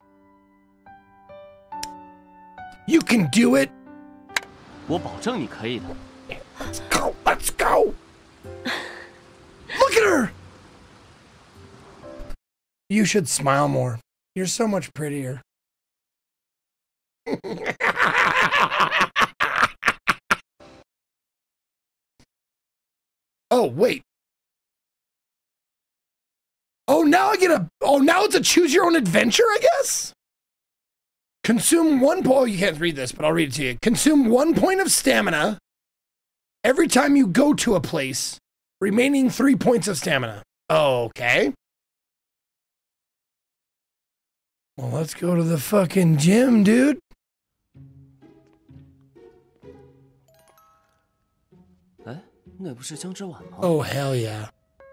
S1: You can do it!
S3: 我保证你可以的。
S1: Let's go! Let's go! Look at her! You should smile more. You're so much prettier. Oh, wait. Oh, now I get a... Oh, now it's a choose your own adventure, I guess? Consume one point... Oh, you can't read this, but I'll read it to you. Consume one point of stamina every time you go to a place, remaining three points of stamina. Okay. Well, let's go to the fucking gym, dude.
S3: 哎，那不是姜之婉吗？
S1: Oh, hell yeah.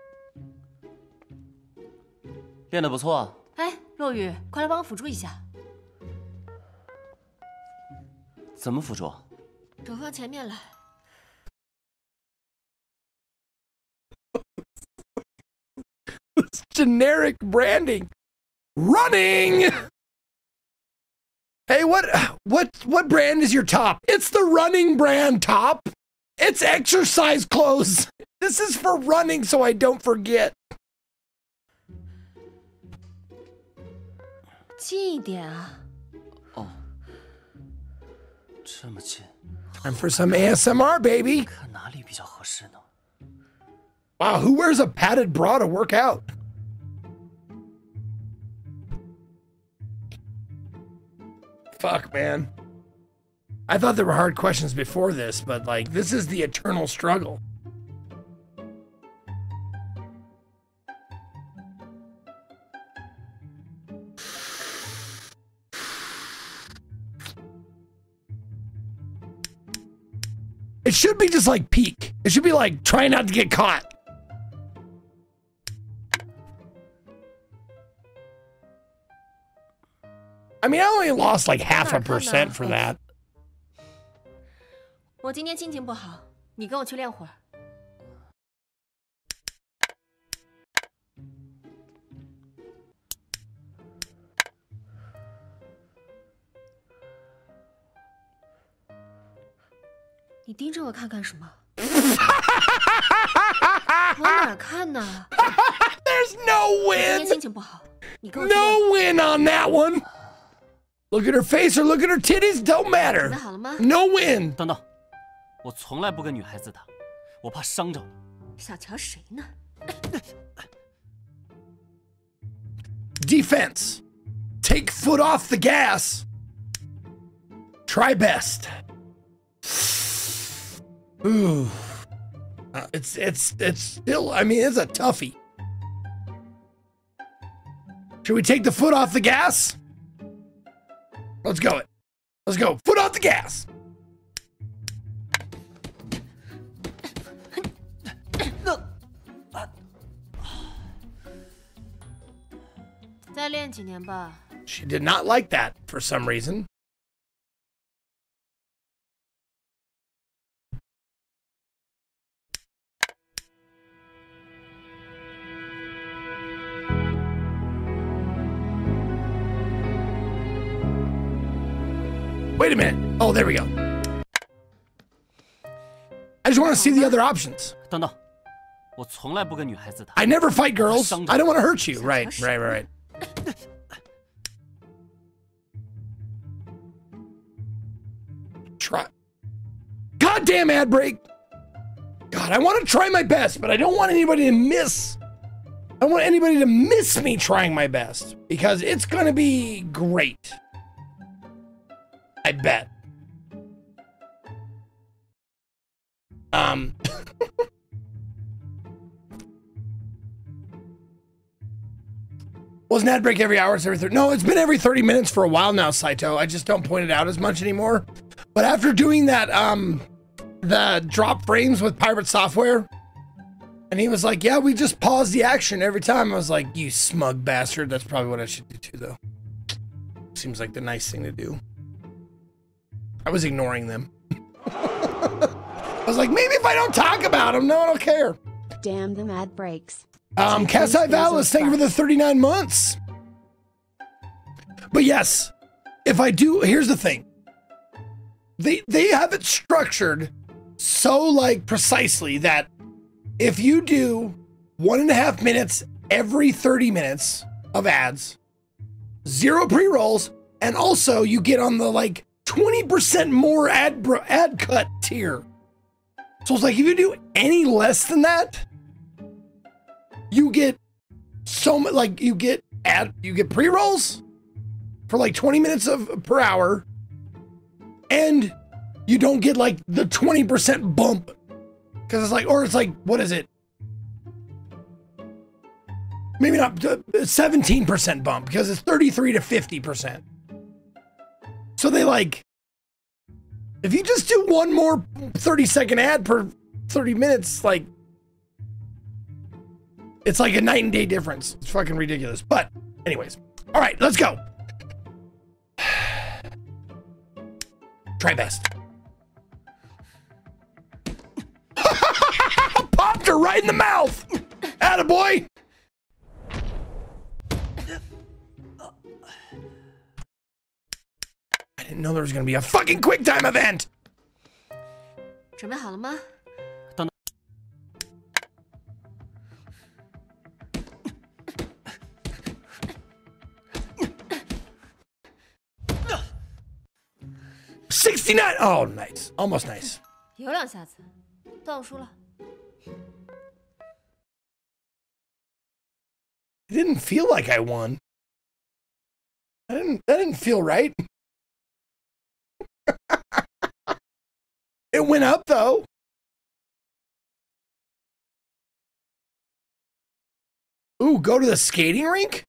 S3: 练得不错啊。
S12: 哎，若雨，快来帮我辅助一下。
S3: 怎么辅助？
S12: 手放前面来。
S1: Generic branding. Running. Hey, what what what brand is your top? It's the running brand top. It's exercise clothes. This is for running so I don't forget.
S12: 近一点啊。
S3: 哦，这么近。
S1: Time for some A S M R, baby.
S3: 看哪里比较合适呢？
S1: Wow, who wears a padded bra to work out? Fuck, man. I thought there were hard questions before this, but like, this is the eternal struggle. It should be just like peak. It should be like try not to get caught. I mean, I only lost like half a percent for that.
S12: 我今天心情不好，你跟我去练会儿。你盯着我看干什么？往哪儿看呢
S1: ？There's no win.
S12: 今天心情不好，你跟我去
S1: No win on that one. Look at her face or look at her titties, don't matter.
S12: 准备好了吗
S1: No win.
S3: 等等，我从来不跟女孩子打，我怕伤着你。
S12: 小瞧谁呢？
S1: Defense. Take foot off the gas. Try best. Ooh. Uh, it's it's it's still, I mean, it's a toughie. Should we take the foot off the gas? Let's go it. Let's go. Foot off the gas.
S12: 再练几年吧。
S1: She did not like that for some reason. Wait a minute. Oh, there we go. I just want to see the other options.
S3: 等等，我从来不跟女孩子打。
S1: I never fight girls. I don't want to hurt you. Right, right, right, right. Try. Goddamn ad break. God, I want to try my best, but I don't want anybody to miss. I don't want anybody to miss me trying my best because it's going to be great. I bet. Um. Wasn't ad break every hour? It's every thirty. No, it's been every thirty minutes for a while now, Saito. I just don't point it out as much anymore. But after doing that, um, the drop frames with Pirate Software, and he was like, "Yeah, we just pause the action every time." I was like, "You smug bastard." That's probably what I should do too, though. Seems like the nice thing to do. I was ignoring them. I was like, maybe if I don't talk about them, no one will care.
S6: Damn them ad breaks.
S1: Um, Cassie Vallis, thank you for the thirty-nine months. But yes, if I do, here's the thing. They they have it structured so like precisely that if you do one and a half minutes every thirty minutes of ads, zero pre-rolls, and also you get on the like twenty percent more ad bro- ad cut tier. So it's like if you do any less than that, you get so much, like you get ad, you get pre-rolls for like twenty minutes of per hour, and you don't get like the twenty percent bump because it's like, or it's like, what is it? Maybe not seventeen percent bump because it's thirty-three to fifty percent. So they like, if you just do one more thirty second ad per thirty minutes, like, it's like a night and day difference. It's fucking ridiculous. But anyways, all right, let's go. Try best. Popped her right in the mouth. Attaboy. I didn't know there was gonna be a fucking quick time event.
S12: 准备好了吗？
S3: 等等。
S1: sixty-nine. Oh, nice. Almost nice.
S12: 有两下子，但我输了。
S1: It didn't feel like I won. I didn't, that didn't feel right. It went up though. Ooh, go to the skating rink?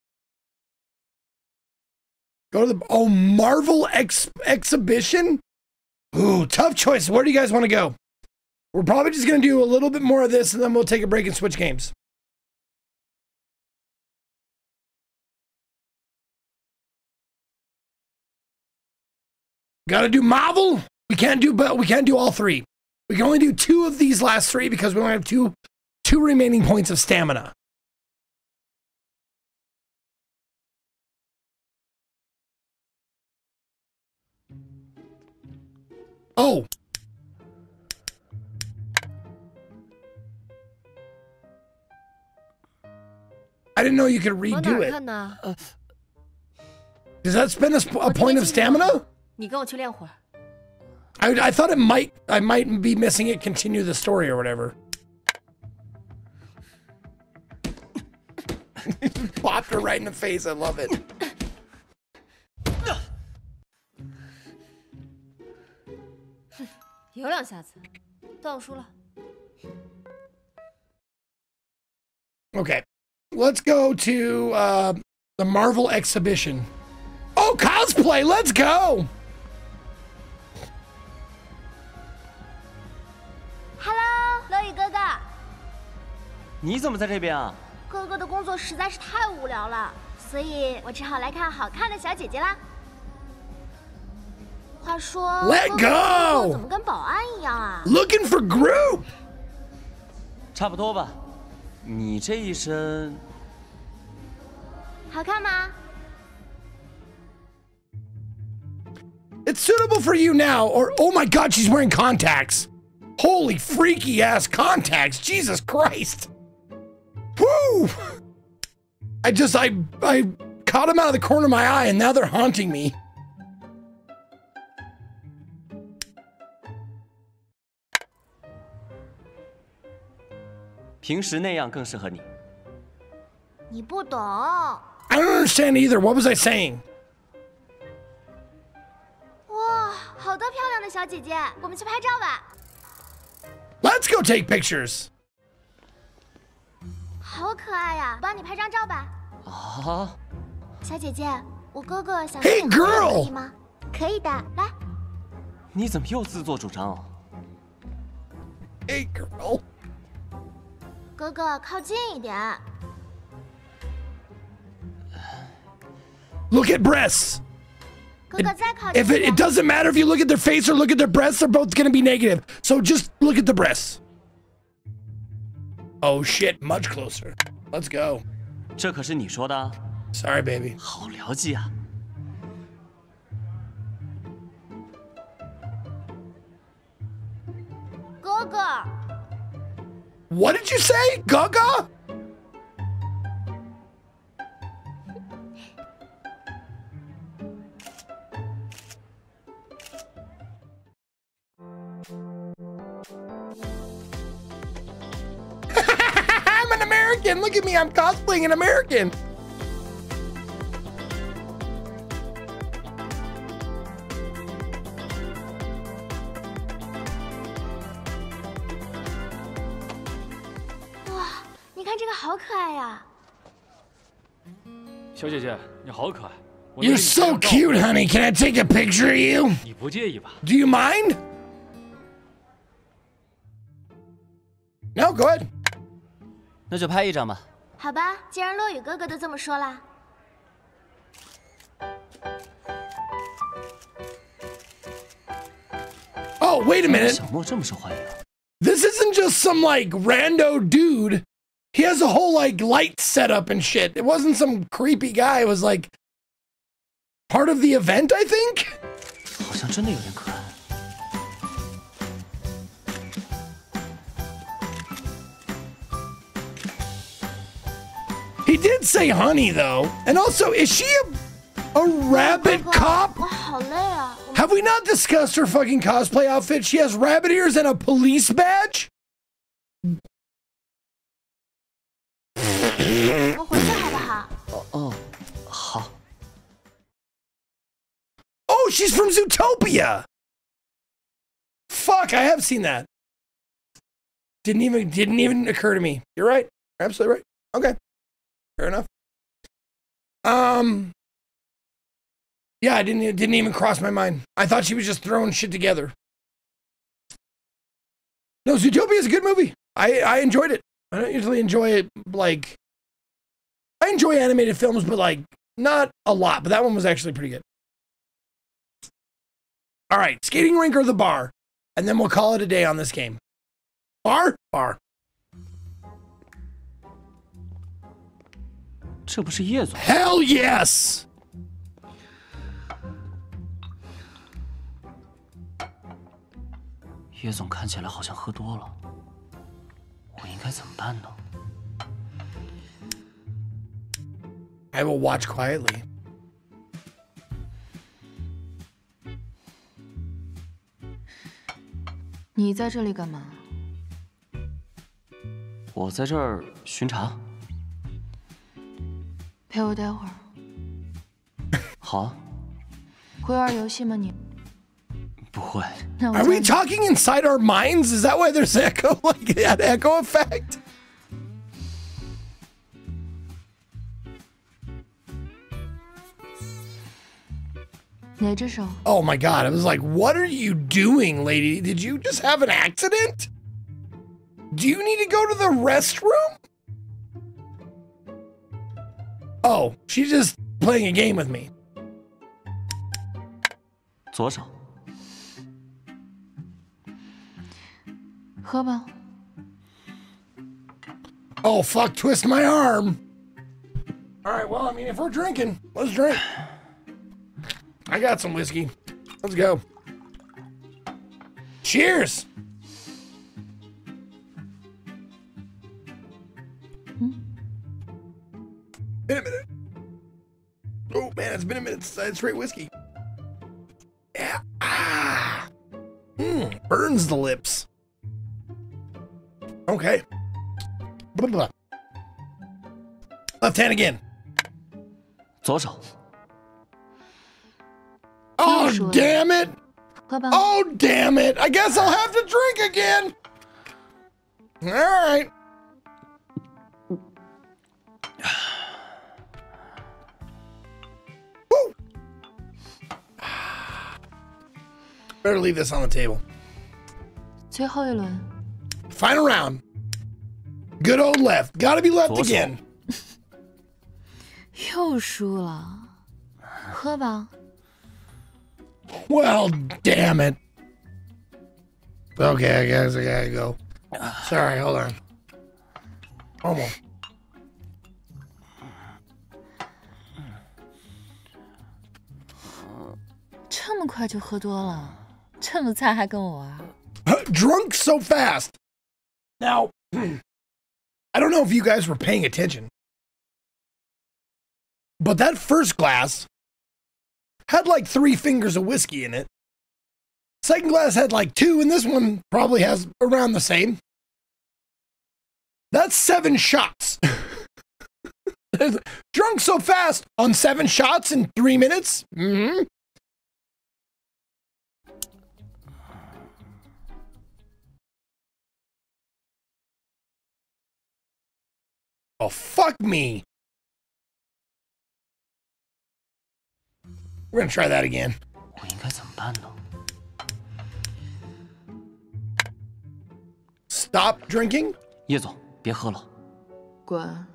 S1: Go to the, oh, Marvel ex, exhibition? Ooh, tough choice. Where do you guys want to go? We're probably just going to do a little bit more of this and then we'll take a break and switch games. Gotta do Marvel. We can't do, but we can't do all three. We can only do two of these last three because we only have two, two remaining points of stamina. Oh. I didn't know you could redo it. Does that spend a, a point of stamina?
S12: 你跟我去练会儿。
S1: I, I thought it might, I might be missing it, continue the story or whatever. Popped her right in the face, I love it. Okay, let's go to uh, the Marvel exhibition. Oh, cosplay, let's go!
S5: Hello， 乐宇哥哥。
S4: 你怎么在这边啊？
S5: 哥哥的工作实在是太无聊了，所以我只好来看好看的小姐姐啦。话说
S1: ，Let go！
S5: 怎么跟保安一样啊
S1: ？Looking for group。
S4: 差不多吧。你这一身，
S5: 好看吗？
S1: It's suitable for you now, or oh my God, she's wearing contacts. Holy freaky ass contacts, Jesus Christ. Woo! I just, I, I caught them out of the corner of my eye and now they're haunting me.
S4: I
S1: don't understand either. What was I saying?
S5: 哇，好多漂亮的小姐姐，我们去拍照吧。
S1: Let's go take pictures.
S5: 好可爱呀，帮你拍张照吧。
S4: 啊！
S5: 小姐姐，我哥哥想
S1: Hey girl，
S5: 可以吗？可以的，来。
S4: 你怎么又自作主张啊
S1: ？Hey girl。
S5: 哥哥，靠近一点。
S1: Look at breasts.
S5: 哥哥，再靠近。
S1: If it, it doesn't matter if you look at their face or look at their breasts, they're both gonna be negative. So just look at the breasts. Oh shit, much closer. Let's go.
S4: 这可是你说的。
S1: Sorry, baby.
S4: 好聊记啊。
S5: 哥哥。
S1: What did you say, Gaga? I'm an American. Look at me. I'm cosplaying an American.
S5: Wow, 你看这个好可爱呀！
S13: 小姐姐，你好可爱。
S1: You're so cute, honey. Can I take a picture of you?
S13: 你不介意吧
S1: Do you mind? No, go ahead.
S3: 那就拍一张吧。
S5: 好吧，既然落雨哥哥都这么说了。
S1: Oh, wait a minute.
S4: 小莫这么受欢迎。
S1: This isn't just some like rando dude. He has a whole like light setup and shit. It wasn't some creepy guy. It was like part of the event, I think.
S4: 好像真的有点可爱。
S1: He did say honey though. And also, is she a, a rabbit cop?
S5: 我好累啊，我
S1: Have we not discussed her fucking cosplay outfit? She has rabbit ears and a police badge?
S5: 我回去好不好？
S3: 哦，好。
S1: Oh, she's from Zootopia. Fuck, I have seen that. Didn't even didn't even occur to me. You're right. You're absolutely right. Okay. Fair enough. Um Yeah, I didn't it didn't even cross my mind. I thought she was just throwing shit together. No, Zootopia is a good movie. I I enjoyed it. I don't usually enjoy it like I enjoy animated films, but like not a lot, but that one was actually pretty good. All right, skating rink or the bar, and then we'll call it a day on this game. Bar? Bar.
S3: 这不是叶总
S1: Hell yes!
S3: 叶总看起来好像喝多了，我应该怎么办呢？
S1: I will watch quietly.
S11: 你在这里干嘛？
S3: 我在这儿巡查。
S11: 陪我待会儿。
S3: 好啊。
S11: 会玩游戏吗你？
S3: 不会。
S1: Are we talking inside our minds? Is that why there's echo, like that echo effect? Oh my god, I was like, what are you doing, lady? Did you just have an accident? Do you need to go to the restroom? Oh, she's just playing a game with me.
S3: 左手。
S11: 喝吧。
S1: Oh fuck, twist my arm. All right, well, I mean, if we're drinking, let's drink. I got some whiskey. Let's go. Cheers. Been a minute. Oh man, it's been a minute since I had straight whiskey. Yeah. Ah. Mm, burns the lips. Okay. Blah, blah. Left hand again.
S3: 左手。
S1: Oh, damn it! Oh, damn it! I guess I'll have to drink again! Alright. Woo! Better leave this on the table.
S11: 最后一轮。
S1: Final round. Good old left. Gotta be left again.
S11: 又输了。喝吧。
S1: Well, damn it. Okay, I guess I gotta go. Sorry, hold on. Almost.
S11: 这么快就喝多了，这么菜还跟我玩？
S1: Drunk so fast. Now, I don't know if you guys were paying attention, but that first glass had like three fingers of whiskey in it. Second glass had like two, and this one probably has around the same. That's seven shots. Drunk so fast on seven shots in three minutes? Mm-hmm. Oh, fuck me. We're gonna try that again.
S3: 我应该怎么办呢？
S1: Stop drinking?
S3: 叶总，别喝了。
S11: 滚！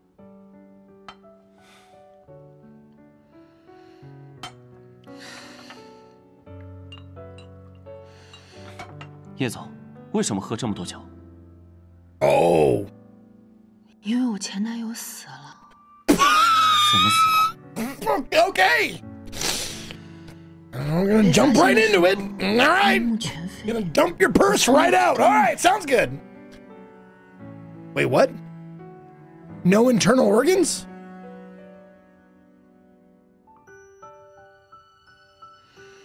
S3: 叶总，为什么喝这么多酒？
S1: Oh.
S11: 因为我前男友死了。
S3: 怎么死了
S1: ？Okay. I'm gonna jump right into it. All right. Gonna dump your purse right out. All right, sounds good. Wait, what? No internal organs?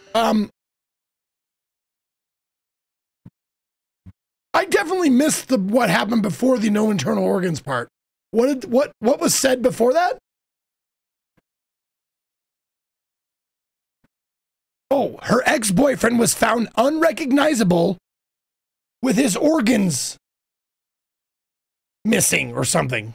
S1: Um, I definitely missed the what happened before the no internal organs part. What did what what was said before that? Oh, her ex-boyfriend was found unrecognizable with his organs missing or something.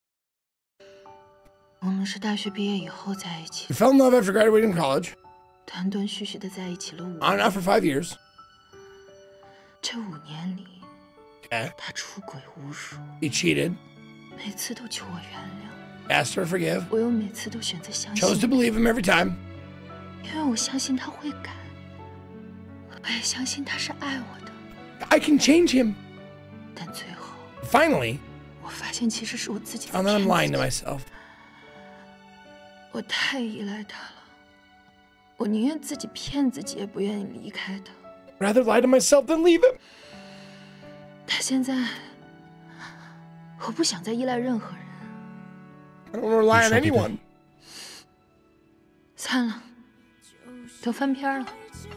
S12: 我们是大学毕业以后在一起。
S1: We fell in love after graduating college.
S12: 断断续续的在一起了五年。
S1: On and off for five years.
S12: 这五年里，
S1: Okay.
S12: 他出轨无数。
S1: He cheated.
S12: 每次都求我原谅。
S1: Asked her to forgive.
S12: 我又每次都选择相信。
S1: Chose to believe him every time.
S12: 因为我相信他会改，我也相信他是爱我的。
S1: I can change him.
S12: 但最后
S1: Finally,
S12: 我发现其实是我自己在
S1: found that I'm
S12: 骗
S1: lying
S12: 自
S1: to
S12: 己。
S1: myself.
S12: 我太依赖他了，我宁愿自己骗自己，也不愿意离开他。
S1: Rather lie to myself than leave him.
S12: 他现在，我不想再依赖任何人。
S1: I don't want to rely on anyone.
S12: 算了，都翻篇了。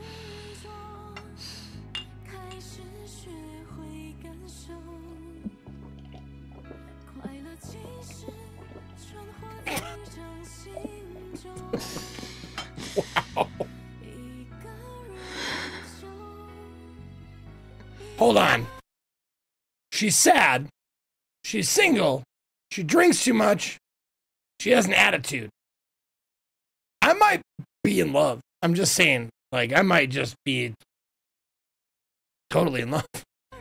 S1: Wow. Hold on. She's sad. She's single. She drinks too much. She has an attitude. I might be in love. I'm just saying, like, I might just be totally in love.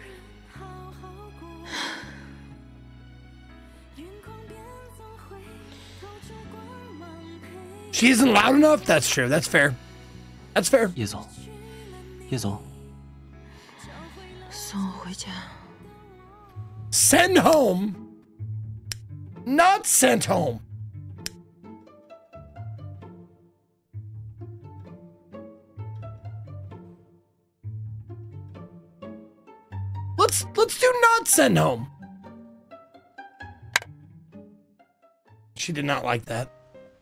S1: She isn't loud enough? That's true. That's fair. That's fair.
S3: 叶总，叶总，
S12: 送我回家。
S1: Send home. Not sent home. Let's let's do not send home. She did not like that.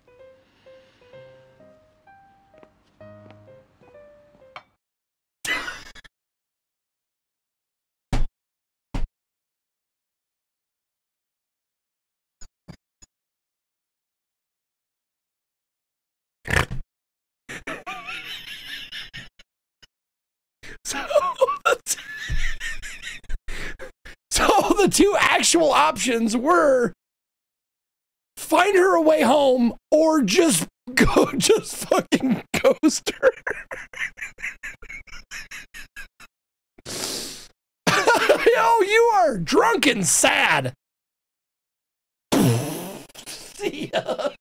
S1: So the, so the two actual options were find her a way home or just go, just fucking ghost her. Yo, you are drunk and sad. See ya.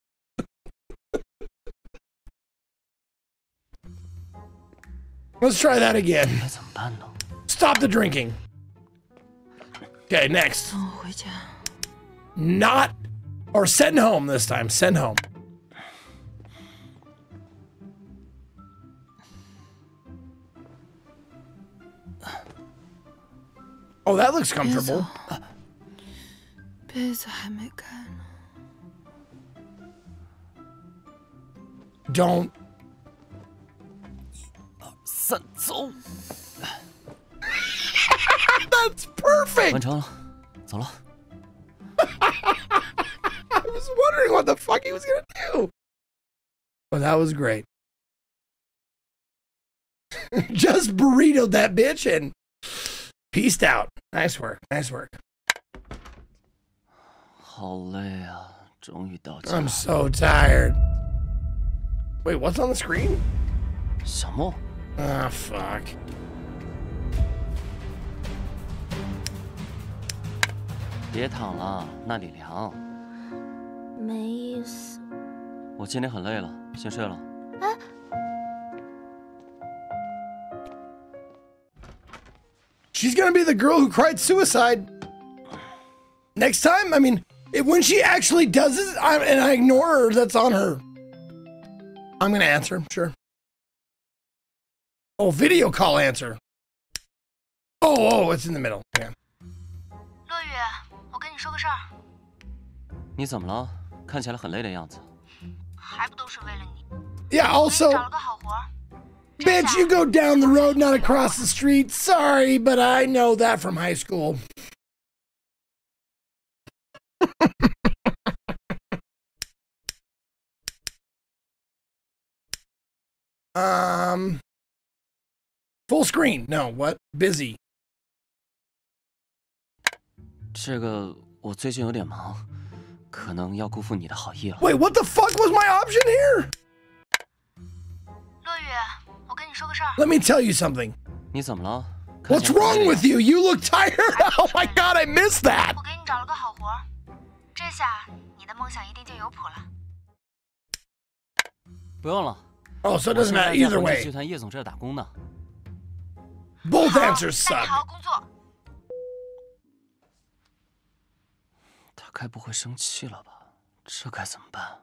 S1: Let's try that again. Stop the drinking. Okay, next. Not, or send home this time. Send home. Oh, that looks comfortable. Don't. That's perfect.
S3: 完成了，走了。
S1: I was wondering what the fuck he was gonna do. But that was great. Just burritoed that bitch and peaced out. Nice work. Nice work.
S3: 好累啊，终于到家。
S1: I'm so tired. Wait, what's on the screen?
S3: 小莫。
S1: Ah, fuck.
S3: 别躺了，那里凉。
S5: 没意思。
S3: 我今天很累了，先睡了。
S5: 哎，
S1: She's gonna be the girl who cried suicide. Next time, I mean, if, when she actually does it, I, and I ignore her, that's on her. I'm gonna answer, sure. Oh, video call answer. Oh, oh, it's in the middle. Yeah.
S2: 洛宇，我跟你说个事儿。
S3: 你怎么了？看起来很累的样子。
S2: 还不都是为了你。
S1: Yeah, also.
S2: 找了个好活，
S1: Bitch, you go down the road, not across the street. Sorry, but I know that from high school. um, full screen. No, what? Busy.
S3: 这个我最近有点忙，可能要辜负你的好意了。
S1: Wait, what the fuck was my option here?
S2: 洛宇，我跟你说个事儿。
S1: Let me tell you something.
S3: 你怎么了？
S1: What's wrong with you? You look tired. Oh my god, I missed that.
S2: 我给你找了个好活儿，这下你的梦想一定就有谱了。
S3: 不用了。
S1: Oh, so it doesn't matter either way.
S3: 集团叶总这儿打工呢。
S1: Both answers suck.
S2: 好好工作。
S3: 他该不会生气了吧？这该怎么办？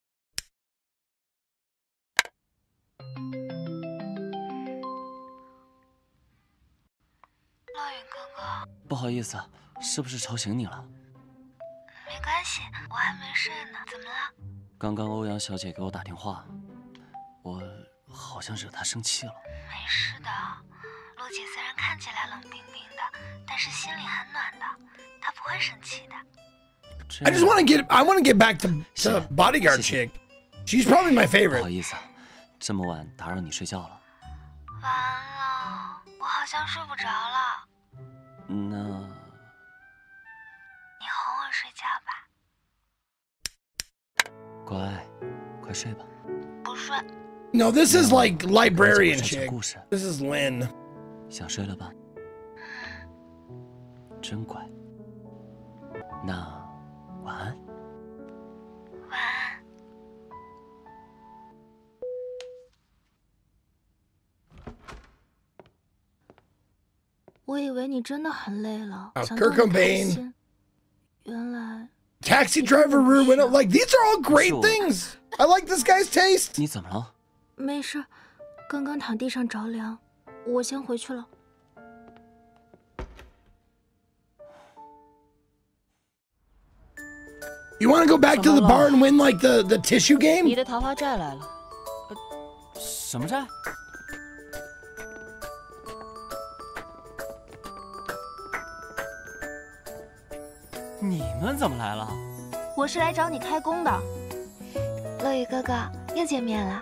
S2: 洛宇哥哥，
S3: 不好意思，是不是吵醒你了？
S2: 没关系，我还没睡呢。怎么了？
S3: 刚刚欧阳小姐给我打电话，我好像惹她生气了。
S2: 没事的，洛姐虽然看起来冷冰冰的，但是心里很暖的，她不会生气的。
S1: I just want to get. I want to get back to to bodyguard chick. She's probably my favorite.
S3: 不好意思，这么晚打扰你睡觉了。
S2: 完了，我好像睡不着了。
S3: 那
S2: 你哄我睡觉吧。
S3: 乖，快睡吧。
S2: 不睡。
S1: No, this is like librarian chick. This is Lynn.
S3: 想睡了吧？真乖。那。 晚安。
S2: 晚安。我以为你真的很累了，
S1: Oh,
S2: 想
S1: Kurt
S2: 逗你开
S1: Cobain.
S2: 心。原来
S1: Taxi driver ruin it. Like these are all great
S3: Sure.
S1: things. I like this guy's taste.
S3: 你怎么了？
S2: 没事，刚刚躺地上着凉，我先回去了。
S1: You want to go back to the bar and win like the the tissue game?
S9: 你的桃花债来了。
S3: 什么债？你们怎么来了？
S2: 我是来找你开工的。乐宇哥哥，又见面了。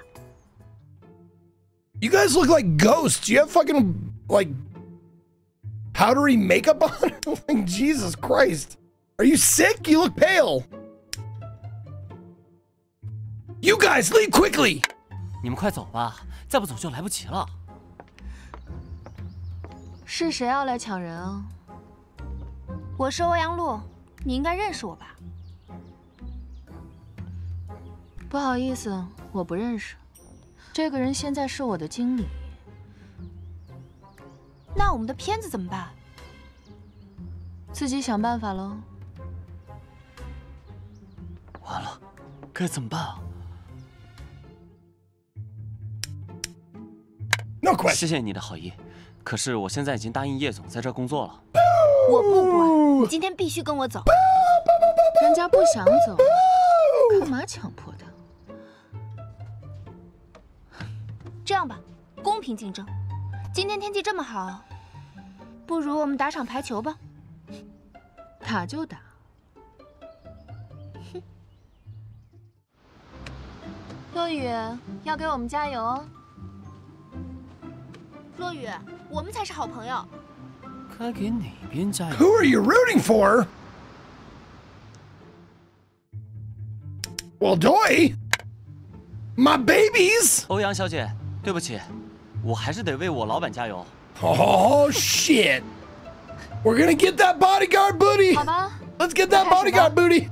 S1: You guys look like ghosts. You have fucking like powdery makeup on. Like Jesus Christ. Are you sick? You look pale. You guys leave quickly.
S3: 你们快走吧，再不走就来不及了。
S11: 是谁要来抢人啊？
S2: 我是欧阳璐，你应该认识我吧？
S11: 不好意思，我不认识。这个人现在是我的经理。
S2: 那我们的片子怎么办？
S11: 自己想办法喽。
S3: 完了，该怎么办啊？
S1: No question.
S3: 谢谢你的好意，可是我现在已经答应叶总在这儿工作了。
S2: 我不管，你今天必须跟我走。
S11: 人家不想走，干嘛强迫他？
S2: 这样吧，公平竞争。今天天气这么好，不如我们打场排球吧。
S11: 打就打。洛宇，要给我们加油哦。
S2: 洛宇，我们才是好朋友。
S3: 该给哪边加油
S1: Who are you rooting for? Well, Doi, my babies.
S3: 欧阳小姐，对不起，我还是得为我老板加油。
S1: Oh shit! We're gonna get that bodyguard booty.
S11: 好吧
S1: Let's get that bodyguard booty.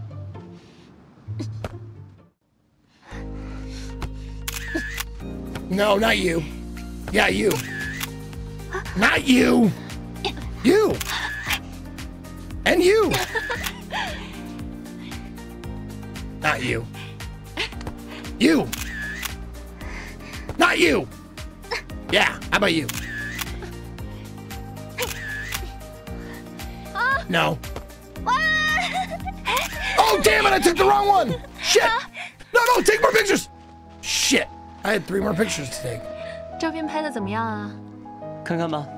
S1: No, not you. Yeah, you. Not you. You. And you. Not you. You. Not you. Yeah, how about you? No. Oh, damn it, I took the wrong one. Shit. No, no, take more pictures. Shit. I had three more pictures to take.
S11: 照片拍的怎么样啊？
S3: 看看吧。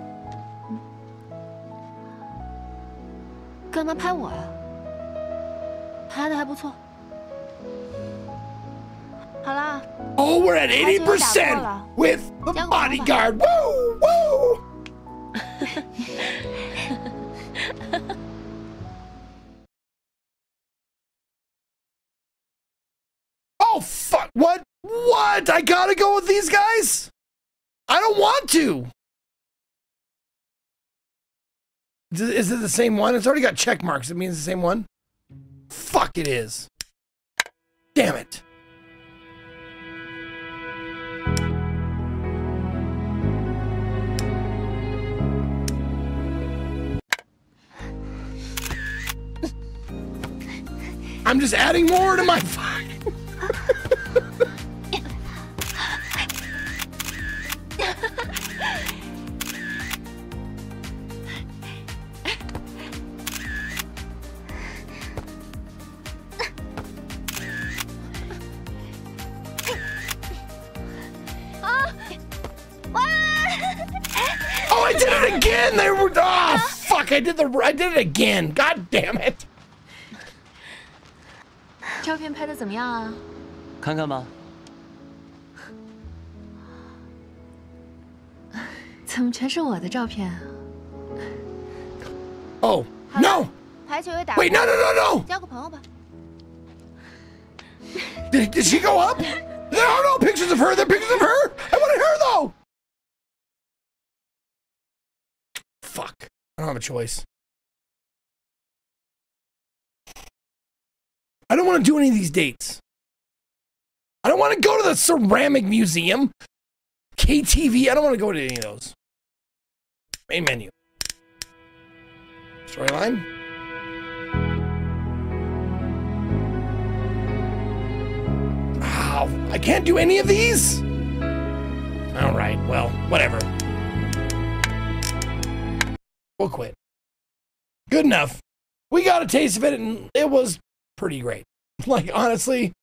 S12: 干嘛拍我呀？拍的还不错。好啦。
S1: Oh, we're at eighty percent with the bodyguard. Woo, woo. Oh fuck! What? What? I gotta go with these guys? I don't want to. Is it, is it the same one? It's already got check marks. It means the same one. Fuck! It is. Damn it. I'm just adding more to my fuck. Oh, I did it again. They were. Oh, fuck! I did the. I did it again. God damn it.
S11: 照片拍的怎么样啊？
S3: 看看吧。
S11: 怎么全是我的照片啊
S1: Oh no!
S2: 排球也打。
S1: Wait, no, no, no, no!
S2: 交个朋友吧。
S1: Did, did she go up? There are no pictures of her. There are pictures of her. I wanted her though. Fuck! I don't have a choice. I don't want to do any of these dates. I don't want to go to the Ceramic Museum, K T V. I don't want to go to any of those. Main menu. Storyline. Ow, I can't do any of these? All right, well, whatever. We'll quit. Good enough. We got a taste of it, and it was pretty great. Like, honestly,